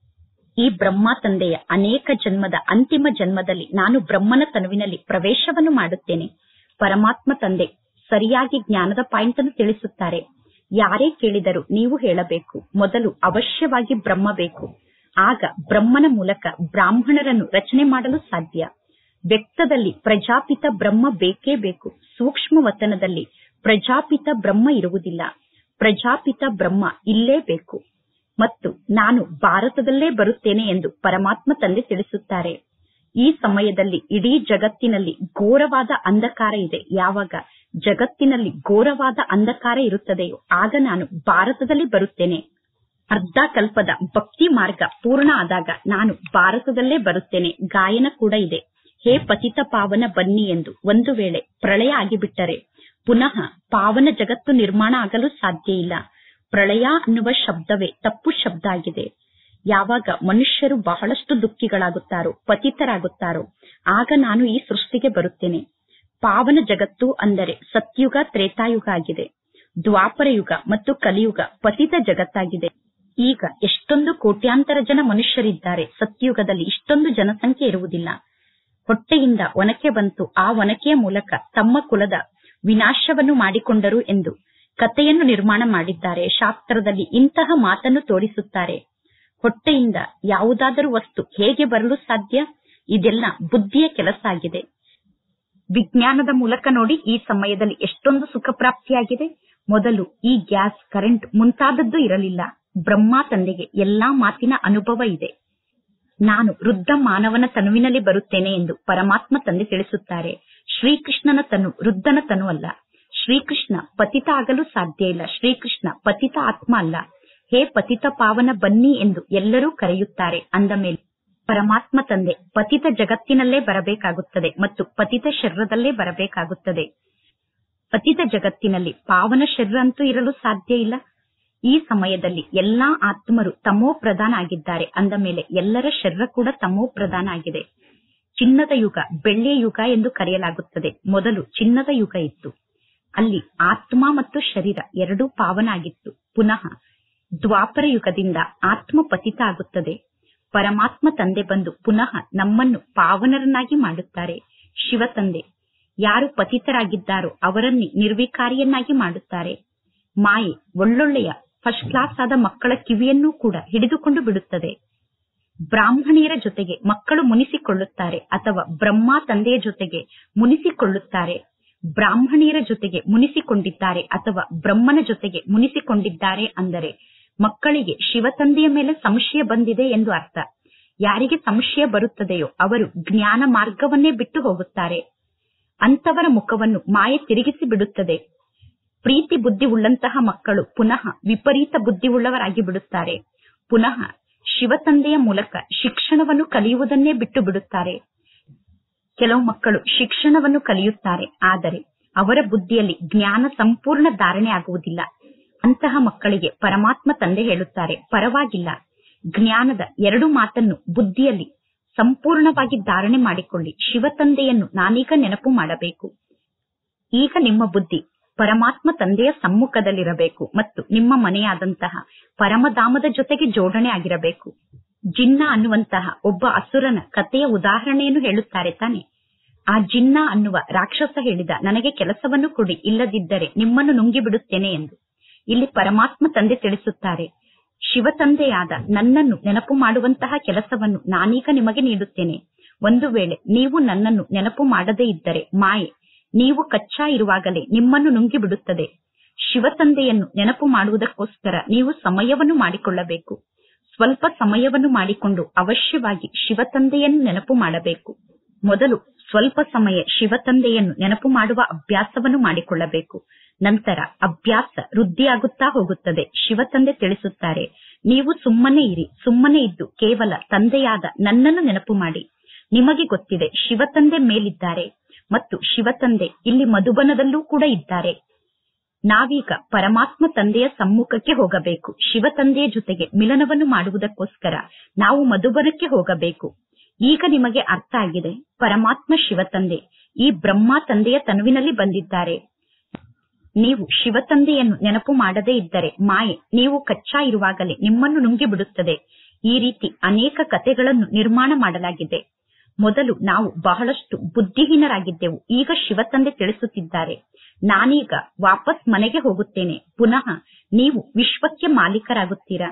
ಈ ಬ್ರಹ್ಮ ತಂದೆಯ ಅನೇಕ ಜನ್ಮದ ಅಂತಿಮ ಜನ್ಮದಲ್ಲಿ ನಾನು ಬ್ರಹ್ಮನ ತನುವಿನಲ್ಲಿ ಪ್ರವೇಶವನ್ನು ಮಾಡುತ್ತೇನೆ. ಪರಮಾತ್ಮ ತಂದೆ ಸರಿಯಾಗಿ ಜ್ಞಾನದ ಪಾಯಿಂಟ್ ಅನ್ನು ತಿಳಿಸುತ್ತಾರೆ. ಯಾರೇ ಕೇಳಿದರೂ ನೀವು ಹೇಳಬೇಕು, ಮೊದಲು ಅವಶ್ಯವಾಗಿ ಬ್ರಹ್ಮ ಬೇಕು. ಆಗ ಬ್ರಹ್ಮನ ಮೂಲಕ ಬ್ರಾಹ್ಮಣರನ್ನು ರಚನೆ ಮಾಡಲು ಸಾಧ್ಯ. ವ್ಯಕ್ತದಲ್ಲಿ ಪ್ರಜಾಪಿತ ಬ್ರಹ್ಮ ಬೇಕೇ ಬೇಕು. ಸೂಕ್ಷ್ಮ ವತನದಲ್ಲಿ ಪ್ರಜಾಪಿತ ಬ್ರಹ್ಮ ಇರುವುದಿಲ್ಲ. ಪ್ರಜಾಪಿತ ಬ್ರಹ್ಮ ಇಲ್ಲೇ ಬೇಕು. ಮತ್ತು ನಾನು ಭಾರತದಲ್ಲೇ ಬರುತ್ತೇನೆ ಎಂದು ಪರಮಾತ್ಮ ತಂದೆ ತಿಳಿಸುತ್ತಾರೆ. ಈ ಸಮಯದಲ್ಲಿ ಇಡೀ ಜಗತ್ತಿನಲ್ಲಿ ಘೋರವಾದ ಅಂಧಕಾರ ಇದೆ. ಯಾವಾಗ ಜಗತ್ತಿನಲ್ಲಿ ಘೋರವಾದ ಅಂಧಕಾರ ಇರುತ್ತದೆಯೋ ಆಗ ನಾನು ಭಾರತದಲ್ಲಿ ಬರುತ್ತೇನೆ. ಅರ್ಧ ಕಲ್ಪದ ಭಕ್ತಿ ಮಾರ್ಗ ಪೂರ್ಣ ಆದಾಗ ನಾನು ಭಾರತದಲ್ಲೇ ಬರುತ್ತೇನೆ. ಗಾಯನ ಕೂಡ ಇದೆ, ಹೇ ಪತಿತ ಪಾವನ ಬನ್ನಿ ಎಂದು. ಒಂದು ವೇಳೆ ಪ್ರಳಯ ಆಗಿಬಿಟ್ಟರೆ ಪುನಃ ಪಾವನ ಜಗತ್ತು ನಿರ್ಮಾಣ ಆಗಲು ಸಾಧ್ಯ ಇಲ್ಲ. ಪ್ರಳಯ ಅನ್ನುವ ಶಬ್ದವೇ ತಪ್ಪು ಶಬ್ದ ಆಗಿದೆ. ಯಾವಾಗ ಮನುಷ್ಯರು ಬಹಳಷ್ಟು ದುಃಖಿಗಳಾಗುತ್ತಾರೋ, ಪತಿತರಾಗುತ್ತಾರೋ, ಆಗ ನಾನು ಈ ಸೃಷ್ಟಿಗೆ ಬರುತ್ತೇನೆ. ಪಾವನ ಜಗತ್ತು ಅಂದರೆ ಸತ್ಯುಗ ತ್ರೇತಾಯುಗ ಆಗಿದೆ. ದ್ವಾಪರ ಯುಗ ಮತ್ತು ಕಲಿಯುಗ ಪತಿತ ಜಗತ್ತಾಗಿದೆ. ಈಗ ಎಷ್ಟೊಂದು ಕೋಟ್ಯಾಂತರ ಜನ ಮನುಷ್ಯರಿದ್ದಾರೆ. ಸತ್ಯುಗದಲ್ಲಿ ಇಷ್ಟೊಂದು ಜನಸಂಖ್ಯೆ ಇರುವುದಿಲ್ಲ. ಹೊಟ್ಟೆಯಿಂದ ಒನಕೆ ಬಂತು, ಆ ಒನಕೆಯ ಮೂಲಕ ತಮ್ಮ ಕುಲದ ವಿನಾಶವನ್ನು ಮಾಡಿಕೊಂಡರು ಎಂದು ಕಥೆಯನ್ನು ನಿರ್ಮಾಣ ಮಾಡಿದ್ದಾರೆ. ಶಾಸ್ತ್ರದಲ್ಲಿ ಇಂತಹ ಮಾತನ್ನು ತೋರಿಸುತ್ತಾರೆ. ಹೊಟ್ಟೆಯಿಂದ ಯಾವುದಾದರೂ ವಸ್ತು ಹೇಗೆ ಬರಲು ಸಾಧ್ಯ? ಇದೆಲ್ಲ ಬುದ್ಧಿಯ ಕೆಲಸ ಆಗಿದೆ. ವಿಜ್ಞಾನದ ಮೂಲಕ ನೋಡಿ ಈ ಸಮಯದಲ್ಲಿ ಎಷ್ಟೊಂದು ಸುಖ ಪ್ರಾಪ್ತಿಯಾಗಿದೆ. ಮೊದಲು ಈ ಗ್ಯಾಸ್, ಕರೆಂಟ್ ಮುಂತಾದದ್ದು ಇರಲಿಲ್ಲ. ಬ್ರಹ್ಮ ತಂದೆಗೆ ಎಲ್ಲಾ ಮಾತಿನ ಅನುಭವ ಇದೆ. ನಾನು ವೃದ್ಧ ಮಾನವನ ತನುವಿನಲ್ಲಿ ಬರುತ್ತೇನೆ ಎಂದು ಪರಮಾತ್ಮ ತಂದೆ ತಿಳಿಸುತ್ತಾರೆ. ಶ್ರೀಕೃಷ್ಣನ ತನು ವೃದ್ಧನ ತನು ಅಲ್ಲ. ಶ್ರೀಕೃಷ್ಣ ಪತಿತ ಆಗಲು ಸಾಧ್ಯ ಇಲ್ಲ. ಶ್ರೀಕೃಷ್ಣ ಪತಿತ ಆತ್ಮ ಅಲ್ಲ. ಹೇ ಪತಿತ ಪಾವನ ಬನ್ನಿ ಎಂದು ಎಲ್ಲರೂ ಕರೆಯುತ್ತಾರೆ. ಅಂದ ಮೇಲೆ ಪರಮಾತ್ಮ ತಂದೆ ಪತಿತ ಜಗತ್ತಿನಲ್ಲೇ ಬರಬೇಕಾಗುತ್ತದೆ ಮತ್ತು ಪತಿತ ಶರೀರದಲ್ಲೇ ಬರಬೇಕಾಗುತ್ತದೆ. ಪತಿತ ಜಗತ್ತಿನಲ್ಲಿ ಪಾವನ ಶರೀರ ಅಂತೂ ಇರಲು ಸಾಧ್ಯ ಇಲ್ಲ. ಈ ಸಮಯದಲ್ಲಿ ಎಲ್ಲಾ ಆತ್ಮರು ತಮೋ ಪ್ರಧಾನ ಆಗಿದ್ದಾರೆ. ಅಂದ ಮೇಲೆ ಎಲ್ಲರ ಶರೀರ ಕೂಡ ತಮೋ ಪ್ರಧಾನ ಆಗಿದೆ. ಚಿನ್ನದ ಯುಗ, ಬೆಳ್ಳಿಯ ಯುಗ ಎಂದು ಕರೆಯಲಾಗುತ್ತದೆ. ಮೊದಲು ಚಿನ್ನದ ಯುಗ ಇತ್ತು. ಅಲ್ಲಿ ಆತ್ಮ ಮತ್ತು ಶರೀರ ಎರಡೂ ಪಾವನ ಆಗಿತ್ತು. ಪುನಃ ದ್ವಾಪರ ಯುಗದಿಂದ ಆತ್ಮ ಪತಿತ ಆಗುತ್ತದೆ. ಪರಮಾತ್ಮ ತಂದೆ ಬಂದು ಪುನಃ ನಮ್ಮನ್ನು ಪಾವನರನ್ನಾಗಿ ಮಾಡುತ್ತಾರೆ. ಶಿವ ತಂದೆ ಯಾರು ಪತಿತರಾಗಿದ್ದಾರೋ ಅವರನ್ನೇ ನಿರ್ವಿಕಾರಿಯನ್ನಾಗಿ ಮಾಡುತ್ತಾರೆ. ಮಾಯೆ ಒಳ್ಳೊಳ್ಳೆಯ ಫಸ್ಟ್ ಕ್ಲಾಸ್ ಆದ ಮಕ್ಕಳ ಕಿವಿಯನ್ನೂ ಕೂಡ ಹಿಡಿದುಕೊಂಡು ಬಿಡುತ್ತದೆ. ಬ್ರಾಹ್ಮಣಿಯರ ಜೊತೆಗೆ ಮಕ್ಕಳು ಮುನಿಸಿಕೊಳ್ಳುತ್ತಾರೆ ಅಥವಾ ಬ್ರಹ್ಮ ತಂದೆಯ ಜೊತೆಗೆ ಮುನಿಸಿಕೊಳ್ಳುತ್ತಾರೆ. ಬ್ರಾಹ್ಮಣಿಯರ ಜೊತೆಗೆ ಮುನಿಸಿಕೊಂಡಿದ್ದಾರೆ ಅಥವಾ ಬ್ರಹ್ಮನ ಜೊತೆಗೆ ಮುನಿಸಿಕೊಂಡಿದ್ದಾರೆ ಅಂದರೆ ಮಕ್ಕಳಿಗೆ ಶಿವತಂದೆಯ ಮೇಲೆ ಸಂಶಯ ಬಂದಿದೆ ಎಂದು ಅರ್ಥ. ಯಾರಿಗೆ ಸಂಶಯ ಬರುತ್ತದೆಯೋ ಅವರು ಜ್ಞಾನ ಮಾರ್ಗವನ್ನೇ ಬಿಟ್ಟು ಹೋಗುತ್ತಾರೆ. ಅಂತವರ ಮುಖವನ್ನು ಮಾಯೆ ತಿರುಗಿಸಿ ಬಿಡುತ್ತದೆ. ಪ್ರೀತಿ ಬುದ್ಧಿ ಉಳ್ಳಂತಹ ಮಕ್ಕಳು ಪುನಃ ವಿಪರೀತ ಬುದ್ಧಿ ಉಳ್ಳವರಾಗಿ ಬಿಡುತ್ತಾರೆ. ಪುನಃ ಶಿವತಂದೆಯ ಮೂಲಕ ಶಿಕ್ಷಣವನ್ನು ಕಲಿಯುವುದನ್ನೇ ಬಿಟ್ಟು ಬಿಡುತ್ತಾರೆ. ಕೆಲವು ಮಕ್ಕಳು ಶಿಕ್ಷಣವನ್ನು ಕಲಿಯುತ್ತಾರೆ, ಆದರೆ ಅವರ ಬುದ್ಧಿಯಲ್ಲಿ ಜ್ಞಾನ ಸಂಪೂರ್ಣ ಧಾರಣೆ ಆಗುವುದಿಲ್ಲ. ಅಂತಹ ಮಕ್ಕಳಿಗೆ ಪರಮಾತ್ಮ ತಂದೆ ಹೇಳುತ್ತಾರೆ, ಪರವಾಗಿಲ್ಲ, ಜ್ಞಾನದ 2 ಮಾತನ್ನು ಬುದ್ಧಿಯಲ್ಲಿ ಸಂಪೂರ್ಣವಾಗಿ ಧಾರಣೆ ಮಾಡಿಕೊಳ್ಳಿ. ಶಿವತಂದೆಯನ್ನು ನಾನೀಗ ನೆನಪು ಮಾಡಬೇಕು. ಈಗ ನಿಮ್ಮ ಬುದ್ಧಿ ಪರಮಾತ್ಮ ತಂದೆಯ ಸಮ್ಮುಖದಲ್ಲಿರಬೇಕು ಮತ್ತು ನಿಮ್ಮ ಮನೆಯಾದಂತಹ ಪರಮಧಾಮದ ಜೊತೆಗೆ ಜೋಡಣೆ ಆಗಿರಬೇಕು. ಜಿನ್ನ ಅನ್ನುವಂತಹ ಒಬ್ಬ ಅಸುರನ ಕಥೆಯ ಉದಾಹರಣೆಯನ್ನು ಹೇಳುತ್ತಾರೆ ತಾನೆ. ಆ ಜಿನ್ನ ಅನ್ನುವ ರಾಕ್ಷಸ ಹೇಳಿದ, ನನಗೆ ಕೆಲಸವನ್ನು ಕೊಡಿ, ಇಲ್ಲದಿದ್ದರೆ ನಿಮ್ಮನ್ನು ನುಂಗಿ ಬಿಡುತ್ತೇನೆ ಎಂದು. ಇಲ್ಲಿ ಪರಮಾತ್ಮ ತಂದೆ ತಿಳಿಸುತ್ತಾರೆ, ಶಿವತಂದೆಯಾದ ನನ್ನನ್ನು ನೆನಪು ಮಾಡುವಂತಹ ಕೆಲಸವನ್ನು ನಾನೀಗ ನಿಮಗೆ ನೀಡುತ್ತೇನೆ. ಒಂದು ವೇಳೆ ನೀವು ನನ್ನನ್ನು ನೆನಪು ಮಾಡದೇ ಇದ್ದರೆ ಮಾಯೆ ನೀವು ಕಚ್ಚಾ ಇರುವಾಗಲೇ ನಿಮ್ಮನ್ನು ನುಂಗಿ ಬಿಡುತ್ತದೆ. ಶಿವತಂದೆಯನ್ನು ನೆನಪು ಮಾಡುವುದಕ್ಕೋಸ್ಕರ ನೀವು ಸಮಯವನ್ನು ಮಾಡಿಕೊಳ್ಳಬೇಕು. ಸ್ವಲ್ಪ ಸಮಯವನ್ನು ಮಾಡಿಕೊಂಡು ಅವಶ್ಯವಾಗಿ ಶಿವತಂದೆಯನ್ನು ನೆನಪು ಮಾಡಬೇಕು. ಮೊದಲು ಸ್ವಲ್ಪ ಸಮಯ ಶಿವತಂದೆಯನ್ನು ನೆನಪು ಮಾಡುವ ಅಭ್ಯಾಸವನ್ನು ಮಾಡಿಕೊಳ್ಳಬೇಕು. ನಂತರ ಅಭ್ಯಾಸ ವೃದ್ಧಿಯಾಗುತ್ತಾ ಹೋಗುತ್ತದೆ. ಶಿವತಂದೆ ತಿಳಿಸುತ್ತಾರೆ, ನೀವು ಸುಮ್ಮನೆ ಇರಿ, ಸುಮ್ಮನೆ ಇದ್ದು ಕೇವಲ ತಂದೆಯಾದ ನನ್ನನ್ನು ನೆನಪು ಮಾಡಿ. ನಿಮಗೆ ಗೊತ್ತಿದೆ ಶಿವತಂದೆ ಮೇಲಿದ್ದಾರೆ ಮತ್ತು ಶಿವತಂದೆ ಇಲ್ಲಿ ಮಧುಬನದಲ್ಲೂ ಕೂಡ ಇದ್ದಾರೆ. ನಾವೀಗ ಪರಮಾತ್ಮ ತಂದೆಯ ಸಮ್ಮುಖಕ್ಕೆ ಹೋಗಬೇಕು. ಶಿವತಂದೆಯ ಜೊತೆಗೆ ಮಿಲನವನ್ನು ಮಾಡುವುದಕ್ಕೋಸ್ಕರ ನಾವು ಮಧುಬನಕ್ಕೆ ಹೋಗಬೇಕು. ಈಗ ನಿಮಗೆ ಅರ್ಥ ಆಗಿದೆ, ಪರಮಾತ್ಮ ಶಿವತಂದೆ ಈ ಬ್ರಹ್ಮ ತಂದೆಯ ತನುವಿನಲ್ಲಿ ಬಂದಿದ್ದಾರೆ. ನೀವು ಶಿವತಂದೆಯನ್ನು ನೆನಪು ಮಾಡದೇ ಇದ್ದರೆ ಮಾಯೆ ನೀವು ಕಚ್ಚಾ ಇರುವಾಗಲೇ ನಿಮ್ಮನ್ನು ನುಂಗಿ ಬಿಡುತ್ತದೆ. ಈ ರೀತಿ ಅನೇಕ ಕಥೆಗಳನ್ನು ನಿರ್ಮಾಣ ಮಾಡಲಾಗಿದೆ. ಮೊದಲು ನಾವು ಬಹಳಷ್ಟು ಬುದ್ಧಿಹೀನರಾಗಿದ್ದೆವು. ಈಗ ಶಿವತಂದೆ ತಿಳಿಸುತ್ತಿದ್ದಾರೆ, ನಾನೀಗ ವಾಪಸ್ ಮನೆಗೆ ಹೋಗುತ್ತೇನೆ. ಪುನಃ ನೀವು ವಿಶ್ವಕ್ಕೆ ಮಾಲೀಕರಾಗುತ್ತೀರಾ.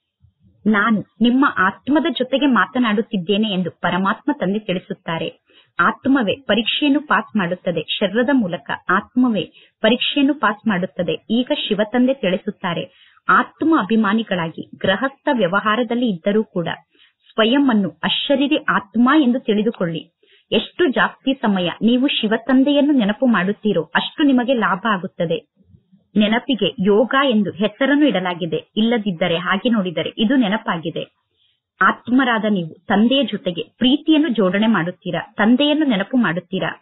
ನಾನು ನಿಮ್ಮ ಆತ್ಮದ ಜೊತೆಗೆ ಮಾತನಾಡುತ್ತಿದ್ದೇನೆ ಎಂದು ಪರಮಾತ್ಮ ತಂದೆ ತಿಳಿಸುತ್ತಾರೆ. ಆತ್ಮವೇ ಪರೀಕ್ಷೆಯನ್ನು ಪಾಸ್ ಮಾಡುತ್ತದೆ. ಶರೀರದ ಮೂಲಕ ಆತ್ಮವೇ ಪರೀಕ್ಷೆಯನ್ನು ಪಾಸ್ ಮಾಡುತ್ತದೆ. ಈಗ ಶಿವತಂದೆ ತಿಳಿಸುತ್ತಾರೆ, ಆತ್ಮ ಅಭಿಮಾನಿಗಳಾಗಿ ಗೃಹಸ್ಥ ವ್ಯವಹಾರದಲ್ಲಿ ಇದ್ದರೂ ಕೂಡ ಸ್ವಯಂ ಅನ್ನು ಅಶರೀರಿ ಆತ್ಮ ಎಂದು ತಿಳಿದುಕೊಳ್ಳಿ. ಎಷ್ಟು ಜಾಸ್ತಿ ಸಮಯ ನೀವು ಶಿವತಂದೆಯನ್ನು ನೆನಪು ಮಾಡುತ್ತೀರೋ ಅಷ್ಟು ನಿಮಗೆ ಲಾಭ ಆಗುತ್ತದೆ. ನೆನಪಿಗೆ ಯೋಗ ಎಂದು ಹೆಸರನ್ನು ಇಡಲಾಗಿದೆ. ಇಲ್ಲದಿದ್ದರೆ ಹಾಗೆ ನೋಡಿದರೆ ಇದು ನೆನಪಾಗಿದೆ. ಆತ್ಮರಾದ ನೀವು ತಂದೆಯ ಜೊತೆಗೆ ಪ್ರೀತಿಯನ್ನು ಜೋಡಣೆ ಮಾಡುತ್ತೀರಾ, ತಂದೆಯನ್ನು ನೆನಪು ಮಾಡುತ್ತೀರಾ.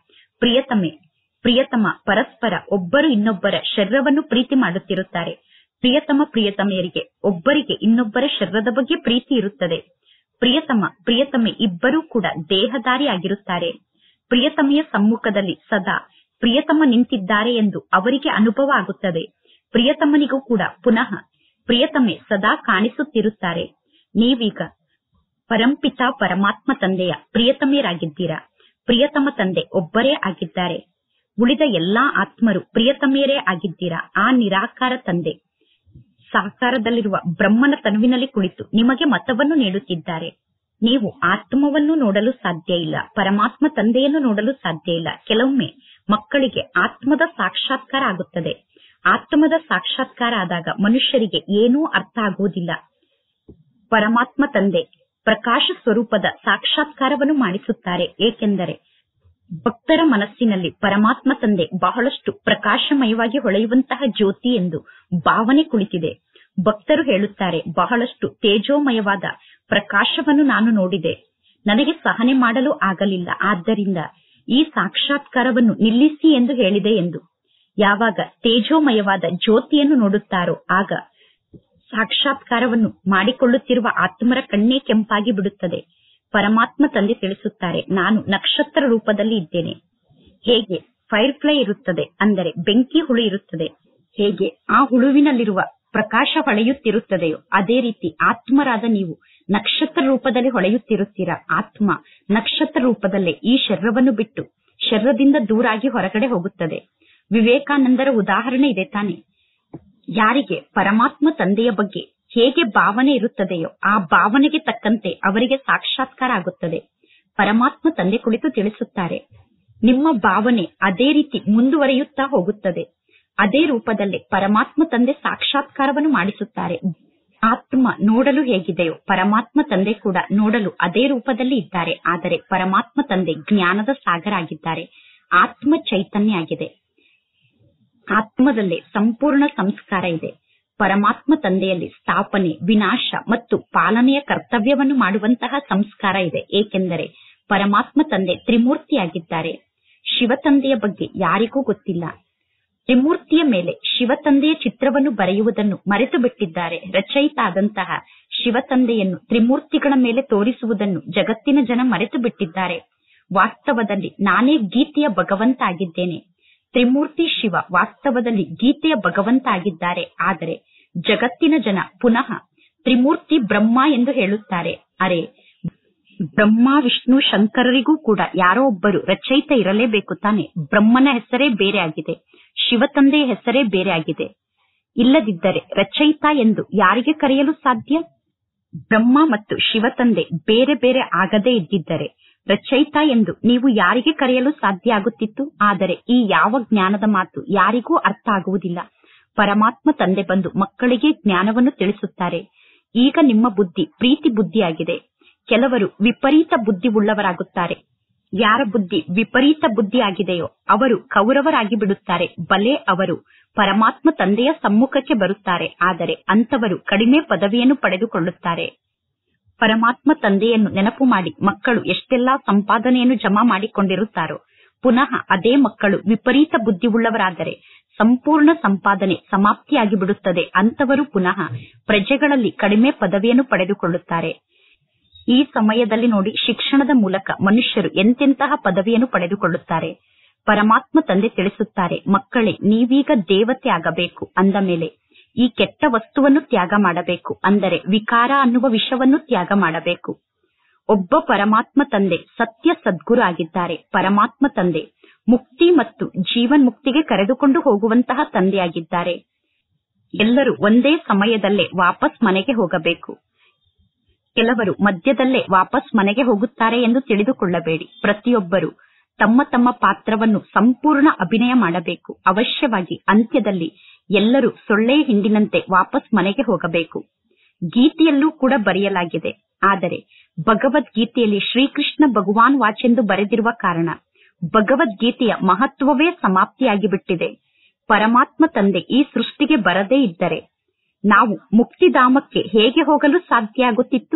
ಪ್ರಿಯತಮ ಪರಸ್ಪರ ಒಬ್ಬರು ಇನ್ನೊಬ್ಬರ ಶರೀರವನ್ನು ಪ್ರೀತಿ ಮಾಡುತ್ತಿರುತ್ತಾರೆ. ಪ್ರಿಯತಮೆಯರಿಗೆ ಒಬ್ಬರಿಗೆ ಇನ್ನೊಬ್ಬರ ಶರೀರದ ಬಗ್ಗೆ ಪ್ರೀತಿ ಇರುತ್ತದೆ. ಪ್ರಿಯತಮೆ ಇಬ್ಬರೂ ಕೂಡ ದೇಹಧಾರಿ ಆಗಿರುತ್ತಾರೆ. ಪ್ರಿಯತಮೆಯ ಸಮ್ಮುಖದಲ್ಲಿ ಸದಾ ಪ್ರಿಯತಮ ನಿಂತಿದ್ದಾರೆ ಎಂದು ಅವರಿಗೆ ಅನುಭವ ಆಗುತ್ತದೆ. ಪ್ರಿಯತಮನಿಗೂ ಕೂಡ ಪುನಃ ಪ್ರಿಯತಮೆ ಸದಾ ಕಾಣಿಸುತ್ತಿರುತ್ತಾರೆ. ನೀವೀಗ ಪರಂಪಿತ ಪರಮಾತ್ಮ ತಂದೆಯ ಪ್ರಿಯತಮೆಯರಾಗಿದ್ದೀರಾ. ಪ್ರಿಯತಮ ತಂದೆ ಒಬ್ಬರೇ ಆಗಿದ್ದಾರೆ. ಉಳಿದ ಎಲ್ಲಾ ಆತ್ಮರು ಪ್ರಿಯತಮೆಯರೇ ಆಗಿದ್ದೀರಾ. ಆ ನಿರಾಕಾರ ತಂದೆ ಸಾಕಾರದಲ್ಲಿರುವ ಬ್ರಹ್ಮನ ತನುವಿನಲ್ಲಿ ಕುಳಿತು ನಿಮಗೆ ಮತವನ್ನು ನೀಡುತ್ತಿದ್ದಾರೆ. ನೀವು ಆತ್ಮವನ್ನು ನೋಡಲು ಸಾಧ್ಯ ಇಲ್ಲ, ಪರಮಾತ್ಮ ತಂದೆಯನ್ನು ನೋಡಲು ಸಾಧ್ಯ ಇಲ್ಲ. ಕೆಲವೊಮ್ಮೆ ಮಕ್ಕಳಿಗೆ ಆತ್ಮದ ಸಾಕ್ಷಾತ್ಕಾರ ಆಗುತ್ತದೆ. ಆತ್ಮದ ಸಾಕ್ಷಾತ್ಕಾರ ಆದಾಗ ಮನುಷ್ಯರಿಗೆ ಏನೂ ಅರ್ಥ ಆಗುವುದಿಲ್ಲ. ಪರಮಾತ್ಮ ತಂದೆ ಪ್ರಕಾಶ ಸ್ವರೂಪದ ಸಾಕ್ಷಾತ್ಕಾರವನ್ನು ಮಾಡಿಸುತ್ತಾರೆ. ಏಕೆಂದರೆ ಭಕ್ತರ ಮನಸ್ಸಿನಲ್ಲಿ ಪರಮಾತ್ಮ ತಂದೆ ಬಹಳಷ್ಟು ಪ್ರಕಾಶಮಯವಾಗಿ ಹೊಳೆಯುವಂತಹ ಜ್ಯೋತಿ ಎಂದು ಭಾವನೆ ಕುಳಿತಿದೆ. ಭಕ್ತರು ಹೇಳುತ್ತಾರೆ, ಬಹಳಷ್ಟು ತೇಜೋಮಯವಾದ ಪ್ರಕಾಶವನ್ನು ನಾನು ನೋಡಿದೆ, ನನಗೆ ಸಹನೆ ಮಾಡಲು ಆಗಲಿಲ್ಲ, ಆದ್ದರಿಂದ ಈ ಸಾಕ್ಷಾತ್ಕಾರವನ್ನು ನಿಲ್ಲಿಸಿ ಎಂದು ಹೇಳಿದೆ ಎಂದು. ಯಾವಾಗ ತೇಜೋಮಯವಾದ ಜ್ಯೋತಿಯನ್ನು ನೋಡುತ್ತಾರೋ ಆಗ ಸಾಕ್ಷಾತ್ಕಾರವನ್ನು ಮಾಡಿಕೊಳ್ಳುತ್ತಿರುವ ಆತ್ಮರ ಕಣ್ಣೇ ಕೆಂಪಾಗಿ ಬಿಡುತ್ತದೆ. ಪರಮಾತ್ಮ ತಂದೆ ತಿಳಿಸುತ್ತಾರೆ, ನಾನು ನಕ್ಷತ್ರ ರೂಪದಲ್ಲಿ ಇದ್ದೇನೆ. ಹೇಗೆ ಫೈರ್ಫ್ಲೈ ಇರುತ್ತದೆ ಅಂದರೆ ಬೆಂಕಿ ಹುಳು ಇರುತ್ತದೆ, ಹೇಗೆ ಆ ಹುಳುವಿನಲ್ಲಿರುವ ಪ್ರಕಾಶ ಹೊಳೆಯುತ್ತಿರುತ್ತದೆಯೋ ಅದೇ ರೀತಿ ಆತ್ಮರಾದ ನೀವು ನಕ್ಷತ್ರ ರೂಪದಲ್ಲಿ ಹೊಳೆಯುತ್ತಿರುತ್ತೀರಾ. ಆತ್ಮ ನಕ್ಷತ್ರ ರೂಪದಲ್ಲೇ ಈ ಶರೀರವನ್ನು ಬಿಟ್ಟು ಶರೀರದಿಂದ ದೂರಾಗಿ ಹೊರಗಡೆ ಹೋಗುತ್ತದೆ. ವಿವೇಕಾನಂದರ ಉದಾಹರಣೆ ಇದೆ ತಾನೆ. ಯಾರಿಗೆ ಪರಮಾತ್ಮ ತಂದೆಯ ಬಗ್ಗೆ ಹೇಗೆ ಭಾವನೆ ಇರುತ್ತದೆಯೋ ಆ ಭಾವನೆಗೆ ತಕ್ಕಂತೆ ಅವರಿಗೆ ಸಾಕ್ಷಾತ್ಕಾರ ಆಗುತ್ತದೆ. ಪರಮಾತ್ಮ ತಂದೆ ಕುಳಿತು ತಿಳಿಸುತ್ತಾರೆ, ನಿಮ್ಮ ಭಾವನೆ ಅದೇ ರೀತಿ ಮುಂದುವರಿಯುತ್ತಾ ಹೋಗುತ್ತದೆ. ಅದೇ ರೂಪದಲ್ಲೇ ಪರಮಾತ್ಮ ತಂದೆ ಸಾಕ್ಷಾತ್ಕಾರವನ್ನು ಮಾಡಿಸುತ್ತಾರೆ. ಆತ್ಮ ನೋಡಲು ಹೇಗಿದೆಯೋ ಪರಮಾತ್ಮ ತಂದೆ ಕೂಡ ನೋಡಲು ಅದೇ ರೂಪದಲ್ಲಿ ಇದ್ದಾರೆ. ಆದರೆ ಪರಮಾತ್ಮ ತಂದೆ ಜ್ಞಾನದ ಸಾಗರ ಆಗಿದ್ದಾರೆ. ಆತ್ಮ ಚೈತನ್ಯ ಆಗಿದೆ. ಆತ್ಮದಲ್ಲೇ ಸಂಪೂರ್ಣ ಸಂಸ್ಕಾರ ಇದೆ. ಪರಮಾತ್ಮ ತಂದೆಯಲ್ಲಿ ಸ್ಥಾಪನೆ, ವಿನಾಶ ಮತ್ತು ಪಾಲನೆಯ ಕರ್ತವ್ಯವನ್ನು ಮಾಡುವಂತಹ ಸಂಸ್ಕಾರ ಇದೆ. ಏಕೆಂದರೆ ಪರಮಾತ್ಮ ತಂದೆ ತ್ರಿಮೂರ್ತಿಯಾಗಿದ್ದಾರೆ. ಶಿವತಂದೆಯ ಬಗ್ಗೆ ಯಾರಿಗೂ ಗೊತ್ತಿಲ್ಲ. ತ್ರಿಮೂರ್ತಿಯ ಮೇಲೆ ಶಿವತಂದೆಯ ಚಿತ್ರವನ್ನು ಬರೆಯುವುದನ್ನು ಮರೆತು ಬಿಟ್ಟಿದ್ದಾರೆ. ರಚಯಿತ ಆದಂತಹ ಶಿವತಂದೆಯನ್ನು ತ್ರಿಮೂರ್ತಿಗಳ ಮೇಲೆ ತೋರಿಸುವುದನ್ನು ಜಗತ್ತಿನ ಜನ ಮರೆತು ಬಿಟ್ಟಿದ್ದಾರೆ. ವಾಸ್ತವದಲ್ಲಿ ನಾನೇ ಗೀತೆಯ ಭಗವಂತ ಆಗಿದ್ದೇನೆ. ತ್ರಿಮೂರ್ತಿ ಶಿವ ವಾಸ್ತವದಲ್ಲಿ ಗೀತೆಯ ಭಗವಂತ ಆಗಿದ್ದಾರೆ. ಆದರೆ ಜಗತ್ತಿನ ಜನ ಪುನಃ ತ್ರಿಮೂರ್ತಿ ಬ್ರಹ್ಮ ಎಂದು ಹೇಳುತ್ತಾರೆ. ಅರೆ, ಬ್ರಹ್ಮ ವಿಷ್ಣು ಶಂಕರರಿಗೂ ಕೂಡ ಯಾರೋ ಒಬ್ಬರು ರಚಯಿತ ಇರಲೇಬೇಕು ತಾನೆ. ಬ್ರಹ್ಮನ ಹೆಸರೇ ಬೇರೆ ಆಗಿದೆ, ಶಿವತಂದೆಯ ಹೆಸರೇ ಬೇರೆ ಆಗಿದೆ. ಇಲ್ಲದಿದ್ದರೆ ರಚಯಿತ ಎಂದು ಯಾರಿಗೆ ಕರೆಯಲು ಸಾಧ್ಯ? ಬ್ರಹ್ಮ ಮತ್ತು ಶಿವತಂದೆ ಬೇರೆ ಬೇರೆ ಆಗದೇ ಇದ್ದಿದ್ದರೆ ರಚಯಿತ ಎಂದು ನೀವು ಯಾರಿಗೆ ಕರೆಯಲು ಸಾಧ್ಯ ಆಗುತ್ತಿತ್ತು? ಆದರೆ ಈ ಯಾವ ಜ್ಞಾನದ ಮಾತು ಯಾರಿಗೂ ಅರ್ಥ ಆಗುವುದಿಲ್ಲ. ಪರಮಾತ್ಮ ತಂದೆ ಬಂದು ಮಕ್ಕಳಿಗೆ ಜ್ಞಾನವನ್ನು ತಿಳಿಸುತ್ತಾರೆ. ಈಗ ನಿಮ್ಮ ಬುದ್ಧಿ ಪ್ರೀತಿ ಬುದ್ಧಿಯಾಗಿದೆ. ಕೆಲವರು ವಿಪರೀತ ಬುದ್ಧಿ ಉಳ್ಳವರಾಗುತ್ತಾರೆ. ಯಾರ ಬುದ್ಧಿ ವಿಪರೀತ ಬುದ್ಧಿ ಆಗಿದೆಯೋ ಅವರು ಕೌರವರಾಗಿ ಬಿಡುತ್ತಾರೆ. ಬಲೆ ಅವರು ಪರಮಾತ್ಮ ತಂದೆಯ ಸಮ್ಮುಖಕ್ಕೆ ಬರುತ್ತಾರೆ. ಆದರೆ ಅಂತವರು ಕಡಿಮೆ ಪದವಿಯನ್ನು ಪಡೆದುಕೊಳ್ಳುತ್ತಾರೆ. ಪರಮಾತ್ಮ ತಂದೆಯನ್ನು ನೆನಪು ಮಾಡಿ ಮಕ್ಕಳು ಎಷ್ಟೆಲ್ಲಾ ಸಂಪಾದನೆಯನ್ನು ಜಮಾ ಮಾಡಿಕೊಂಡಿರುತ್ತಾರೋ ಪುನಃ ಅದೇ ಮಕ್ಕಳು ವಿಪರೀತ ಬುದ್ಧಿ ಉಳ್ಳವರಾದರೆ ಸಂಪೂರ್ಣ ಸಂಪಾದನೆ ಸಮಾಪ್ತಿಯಾಗಿ ಬಿಡುತ್ತದೆ. ಅಂತವರು ಪುನಃ ಪ್ರಜೆಗಳಲ್ಲಿ ಕಡಿಮೆ ಪದವಿಯನ್ನು ಪಡೆದುಕೊಳ್ಳುತ್ತಾರೆ. ಈ ಸಮಯದಲ್ಲಿ ನೋಡಿ, ಶಿಕ್ಷಣದ ಮೂಲಕ ಮನುಷ್ಯರು ಎಂತೆಂತಹ ಪದವಿಯನ್ನು ಪಡೆದುಕೊಳ್ಳುತ್ತಾರೆ. ಪರಮಾತ್ಮ ತಂದೆ ತಿಳಿಸುತ್ತಾರೆ, ಮಕ್ಕಳೇ, ನೀವೀಗ ದೇವತೆ ಆಗಬೇಕು. ಅಂದ ಮೇಲೆ ಈ ಕೆಟ್ಟ ವಸ್ತುವನ್ನು ತ್ಯಾಗ ಮಾಡಬೇಕು. ಅಂದರೆ ವಿಕಾರ ಅನ್ನುವ ವಿಷವನ್ನು ತ್ಯಾಗ ಮಾಡಬೇಕು. ಒಬ್ಬ ಪರಮಾತ್ಮ ತಂದೆ ಸತ್ಯ ಸದ್ಗುರು ಆಗಿದ್ದಾರೆ. ಪರಮಾತ್ಮ ತಂದೆ ಮುಕ್ತಿ ಮತ್ತು ಜೀವನ್ ಮುಕ್ತಿಗೆ ಕರೆದುಕೊಂಡು ಹೋಗುವಂತಹ ತಂದೆಯಾಗಿದ್ದಾರೆ. ಎಲ್ಲರೂ ಒಂದೇ ಸಮಯದಲ್ಲೇ ವಾಪಸ್ ಮನೆಗೆ ಹೋಗಬೇಕು. ಕೆಲವರು ಮಧ್ಯದಲ್ಲೇ ವಾಪಸ್ ಮನೆಗೆ ಹೋಗುತ್ತಾರೆ ಎಂದು ತಿಳಿದುಕೊಳ್ಳಬೇಡಿ. ಪ್ರತಿಯೊಬ್ಬರು ತಮ್ಮ ತಮ್ಮ ಪಾತ್ರವನ್ನು ಸಂಪೂರ್ಣ ಅಭಿನಯ ಮಾಡಬೇಕು. ಅವಶ್ಯವಾಗಿ ಅಂತ್ಯದಲ್ಲಿ ಎಲ್ಲರೂ ಸೊಳ್ಳೆಯ ಹಿಂಡಿನಂತೆ ವಾಪಸ್ ಮನೆಗೆ ಹೋಗಬೇಕು. ಗೀತೆಯಲ್ಲೂ ಕೂಡ ಬರೆಯಲಾಗಿದೆ. ಆದರೆ ಭಗವದ್ಗೀತೆಯಲ್ಲಿ ಶ್ರೀಕೃಷ್ಣ ಭಗವಾನ್ ವಾಚೆಂದು ಬರೆದಿರುವ ಕಾರಣ ಭಗವದ್ಗೀತೆಯ ಮಹತ್ವವೇ ಸಮಾಪ್ತಿಯಾಗಿ ಬಿಟ್ಟಿದೆ. ಪರಮಾತ್ಮ ತಂದೆ ಈ ಸೃಷ್ಟಿಗೆ ಬರದೇ ಇದ್ದರೆ ನಾವು ಮುಕ್ತಿಧಾಮಕ್ಕೆ ಹೇಗೆ ಹೋಗಲು ಸಾಧ್ಯ ಆಗುತ್ತಿತ್ತು?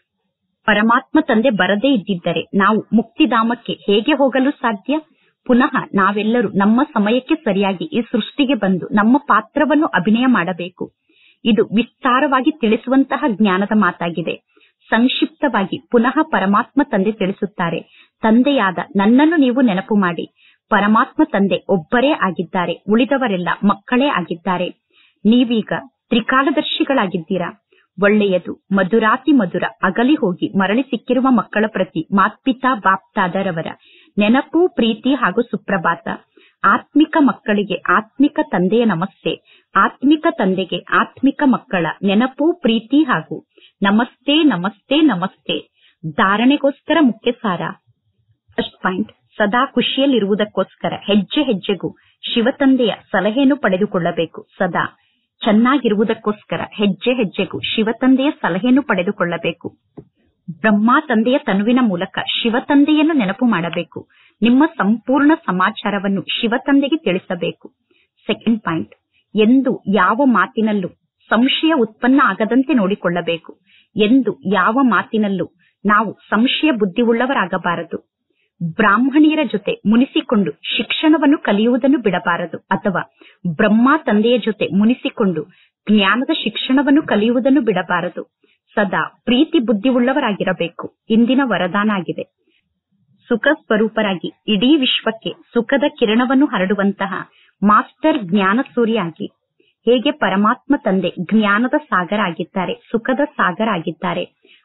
ಪರಮಾತ್ಮ ತಂದೆ ಬರದೇ ಇದ್ದಿದ್ದರೆ ನಾವು ಮುಕ್ತಿಧಾಮಕ್ಕೆ ಹೇಗೆ ಹೋಗಲು ಸಾಧ್ಯ? ಪುನಃ ನಾವೆಲ್ಲರೂ ನಮ್ಮ ಸಮಯಕ್ಕೆ ಸರಿಯಾಗಿ ಈ ಸೃಷ್ಟಿಗೆ ಬಂದು ನಮ್ಮ ಪಾತ್ರವನ್ನು ಅಭಿನಯ ಮಾಡಬೇಕು. ಇದು ವಿಸ್ತಾರವಾಗಿ ತಿಳಿಸುವಂತಹ ಜ್ಞಾನದ ಮಾತಾಗಿದೆ. ಸಂಕ್ಷಿಪ್ತವಾಗಿ ಪುನಃ ಪರಮಾತ್ಮ ತಂದೆ ತಿಳಿಸುತ್ತಾರೆ, ತಂದೆಯಾದ ನನ್ನನ್ನು ನೀವು ನೆನಪು ಮಾಡಿ. ಪರಮಾತ್ಮ ತಂದೆ ಒಬ್ಬರೇ ಆಗಿದ್ದಾರೆ, ಉಳಿದವರೆಲ್ಲ ಮಕ್ಕಳೇ ಆಗಿದ್ದಾರೆ. ನೀವೀಗ ತ್ರಿಕಾಲದರ್ಶಿಗಳಾಗಿದ್ದೀರಾ. ಒಳ್ಳೆಯದು, ಮಧುರಾತಿ ಮಧುರ ಅಗಲಿ ಹೋಗಿ ಮರಳಿ ಸಿಕ್ಕಿರುವ ಮಕ್ಕಳ ಪ್ರತಿ ಮಾತ್ಪಿತಾ ಬಾಪ್ತಾದರವರ ನೆನಪು, ಪ್ರೀತಿ ಹಾಗೂ ಸುಪ್ರಭಾತ. ಆತ್ಮಿಕ ಮಕ್ಕಳಿಗೆ ಆತ್ಮಿಕ ತಂದೆಯ ನಮಸ್ತೆ. ಆತ್ಮಿಕ ತಂದೆಗೆ ಆತ್ಮಿಕ ಮಕ್ಕಳ ನೆನಪು, ಪ್ರೀತಿ ಹಾಗೂ ನಮಸ್ತೆ ನಮಸ್ತೆ ನಮಸ್ತೆ. ಧಾರಣೆಗೋಸ್ಕರ ಮುಖ್ಯ ಸಾರ. ಫಸ್ಟ್ ಪಾಯಿಂಟ್, ಸದಾ ಖುಷಿಯಲ್ಲಿರುವುದಕ್ಕೋಸ್ಕರ ಹೆಜ್ಜೆ ಹೆಜ್ಜೆಗೂ ಶಿವತಂದೆಯ ಸಲಹೆಯನ್ನು ಪಡೆದುಕೊಳ್ಳಬೇಕು. ಸದಾ ಚೆನ್ನಾಗಿರುವುದಕ್ಕೋಸ್ಕರ ಹೆಜ್ಜೆ ಹೆಜ್ಜೆಗೂ ಶಿವತಂದೆಯ ಸಲಹೆಯನ್ನು ಪಡೆದುಕೊಳ್ಳಬೇಕು. ಬ್ರಹ್ಮ ತಂದೆಯ ತನುವಿನ ಮೂಲಕ ಶಿವತಂದೆಯನ್ನು ನೆನಪು ಮಾಡಬೇಕು. ನಿಮ್ಮ ಸಂಪೂರ್ಣ ಸಮಾಚಾರವನ್ನು ಶಿವತಂದೆಗೆ ತಿಳಿಸಬೇಕು. ಸೆಕೆಂಡ್ ಪಾಯಿಂಟ್, ಎಂದು ಯಾವ ಮಾತಿನಲ್ಲೂ ಸಂಶಯ ಉತ್ಪನ್ನ ಆಗದಂತೆ ನೋಡಿಕೊಳ್ಳಬೇಕು. ಎಂದು ಯಾವ ಮಾತಿನಲ್ಲೂ ನಾವು ಸಂಶಯ ಬುದ್ಧಿವುಳ್ಳವರಾಗಬಾರದು. ಬ್ರಾಹ್ಮಣಿಯರ ಜೊತೆ ಮುನಿಸಿಕೊಂಡು ಶಿಕ್ಷಣವನ್ನು ಕಲಿಯುವುದನ್ನು ಬಿಡಬಾರದು. ಅಥವಾ ಬ್ರಹ್ಮ ತಂದೆಯ ಜೊತೆ ಮುನಿಸಿಕೊಂಡು ಜ್ಞಾನದ ಶಿಕ್ಷಣವನ್ನು ಕಲಿಯುವುದನ್ನು ಬಿಡಬಾರದು. ಸದಾ ಪ್ರೀತಿ ಬುದ್ಧಿವುಳ್ಳವರಾಗಿರಬೇಕು. ಇಂದಿನ ವರದಾನ ಆಗಿದೆ. ಸುಖ ಸ್ವರೂಪರಾಗಿ ಇಡೀ ವಿಶ್ವಕ್ಕೆ ಸುಖದ ಕಿರಣವನ್ನು ಹರಡುವಂತಹ ಮಾಸ್ಟರ್ ಜ್ಞಾನ ಸೂರ್ಯ ಆಗಿ. ಹೇಗೆ ಪರಮಾತ್ಮ ತಂದೆ ಜ್ಞಾನದ ಸಾಗರ ಆಗಿದ್ದಾರೆ, ಸುಖದ ಸಾಗರ ಆಗಿದ್ದಾರೆ.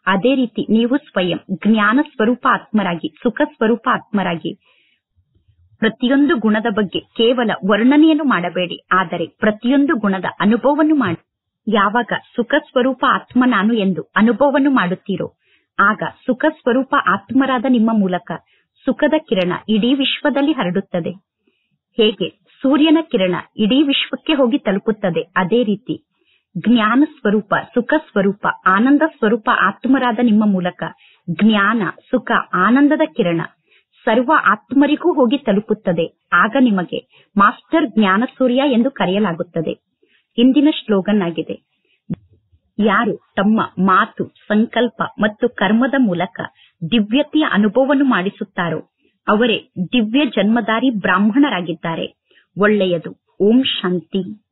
ಅದೇ ರೀತಿ ನೀವು ಸ್ವಯಂ ಜ್ಞಾನ ಸ್ವರೂಪ ಆತ್ಮರಾಗಿ, ಸುಖ ಸ್ವರೂಪ ಆತ್ಮರಾಗಿ ಪ್ರತಿಯೊಂದು ಗುಣದ ಬಗ್ಗೆ ಕೇವಲ ವರ್ಣನೆಯನ್ನು ಮಾಡಬೇಡಿ, ಆದರೆ ಪ್ರತಿಯೊಂದು ಗುಣದ ಅನುಭವವನ್ನು ಮಾಡಿ. ಯಾವಾಗ ಸುಖ ಸ್ವರೂಪ ಆತ್ಮ ನಾನು ಎಂದು ಅನುಭವವನ್ನು ಮಾಡುತ್ತೀರೋ ಆಗ ಸುಖ ಸ್ವರೂಪ ಆತ್ಮರಾದ ನಿಮ್ಮ ಮೂಲಕ ಸುಖದ ಕಿರಣ ಇಡೀ ವಿಶ್ವದಲ್ಲಿ ಹರಡುತ್ತದೆ. ಹೇಗೆ ಸೂರ್ಯನ ಕಿರಣ ಇಡೀ ವಿಶ್ವಕ್ಕೆ ಹೋಗಿ ತಲುಪುತ್ತದೆ, ಅದೇ ರೀತಿ ಜ್ಞಾನ ಸ್ವರೂಪ, ಸುಖ ಸ್ವರೂಪ, ಆನಂದ ಸ್ವರೂಪ ಆತ್ಮರಾದ ನಿಮ್ಮ ಮೂಲಕ ಜ್ಞಾನ, ಸುಖ, ಆನಂದದ ಕಿರಣ ಸರ್ವ ಆತ್ಮರಿಗೂ ಹೋಗಿ ತಲುಪುತ್ತದೆ. ಆಗ ನಿಮಗೆ ಮಾಸ್ಟರ್ ಜ್ಞಾನ ಸೂರ್ಯ ಎಂದು ಕರೆಯಲಾಗುತ್ತದೆ. ಇಂದಿನ ಸ್ಲೋಗನ್ ಆಗಿದೆ, ಯಾರು ತಮ್ಮ ಮಾತು, ಸಂಕಲ್ಪ ಮತ್ತು ಕರ್ಮದ ಮೂಲಕ ದಿವ್ಯತೆಯ ಅನುಭವವನ್ನು ಮಾಡಿಸುತ್ತಾರೋ ಅವರೇ ದಿವ್ಯ ಜನ್ಮಧಾರಿ ಬ್ರಾಹ್ಮಣರಾಗಿದ್ದಾರೆ. ಒಳ್ಳೆಯದು. ಓಂ ಶಾಂತಿ.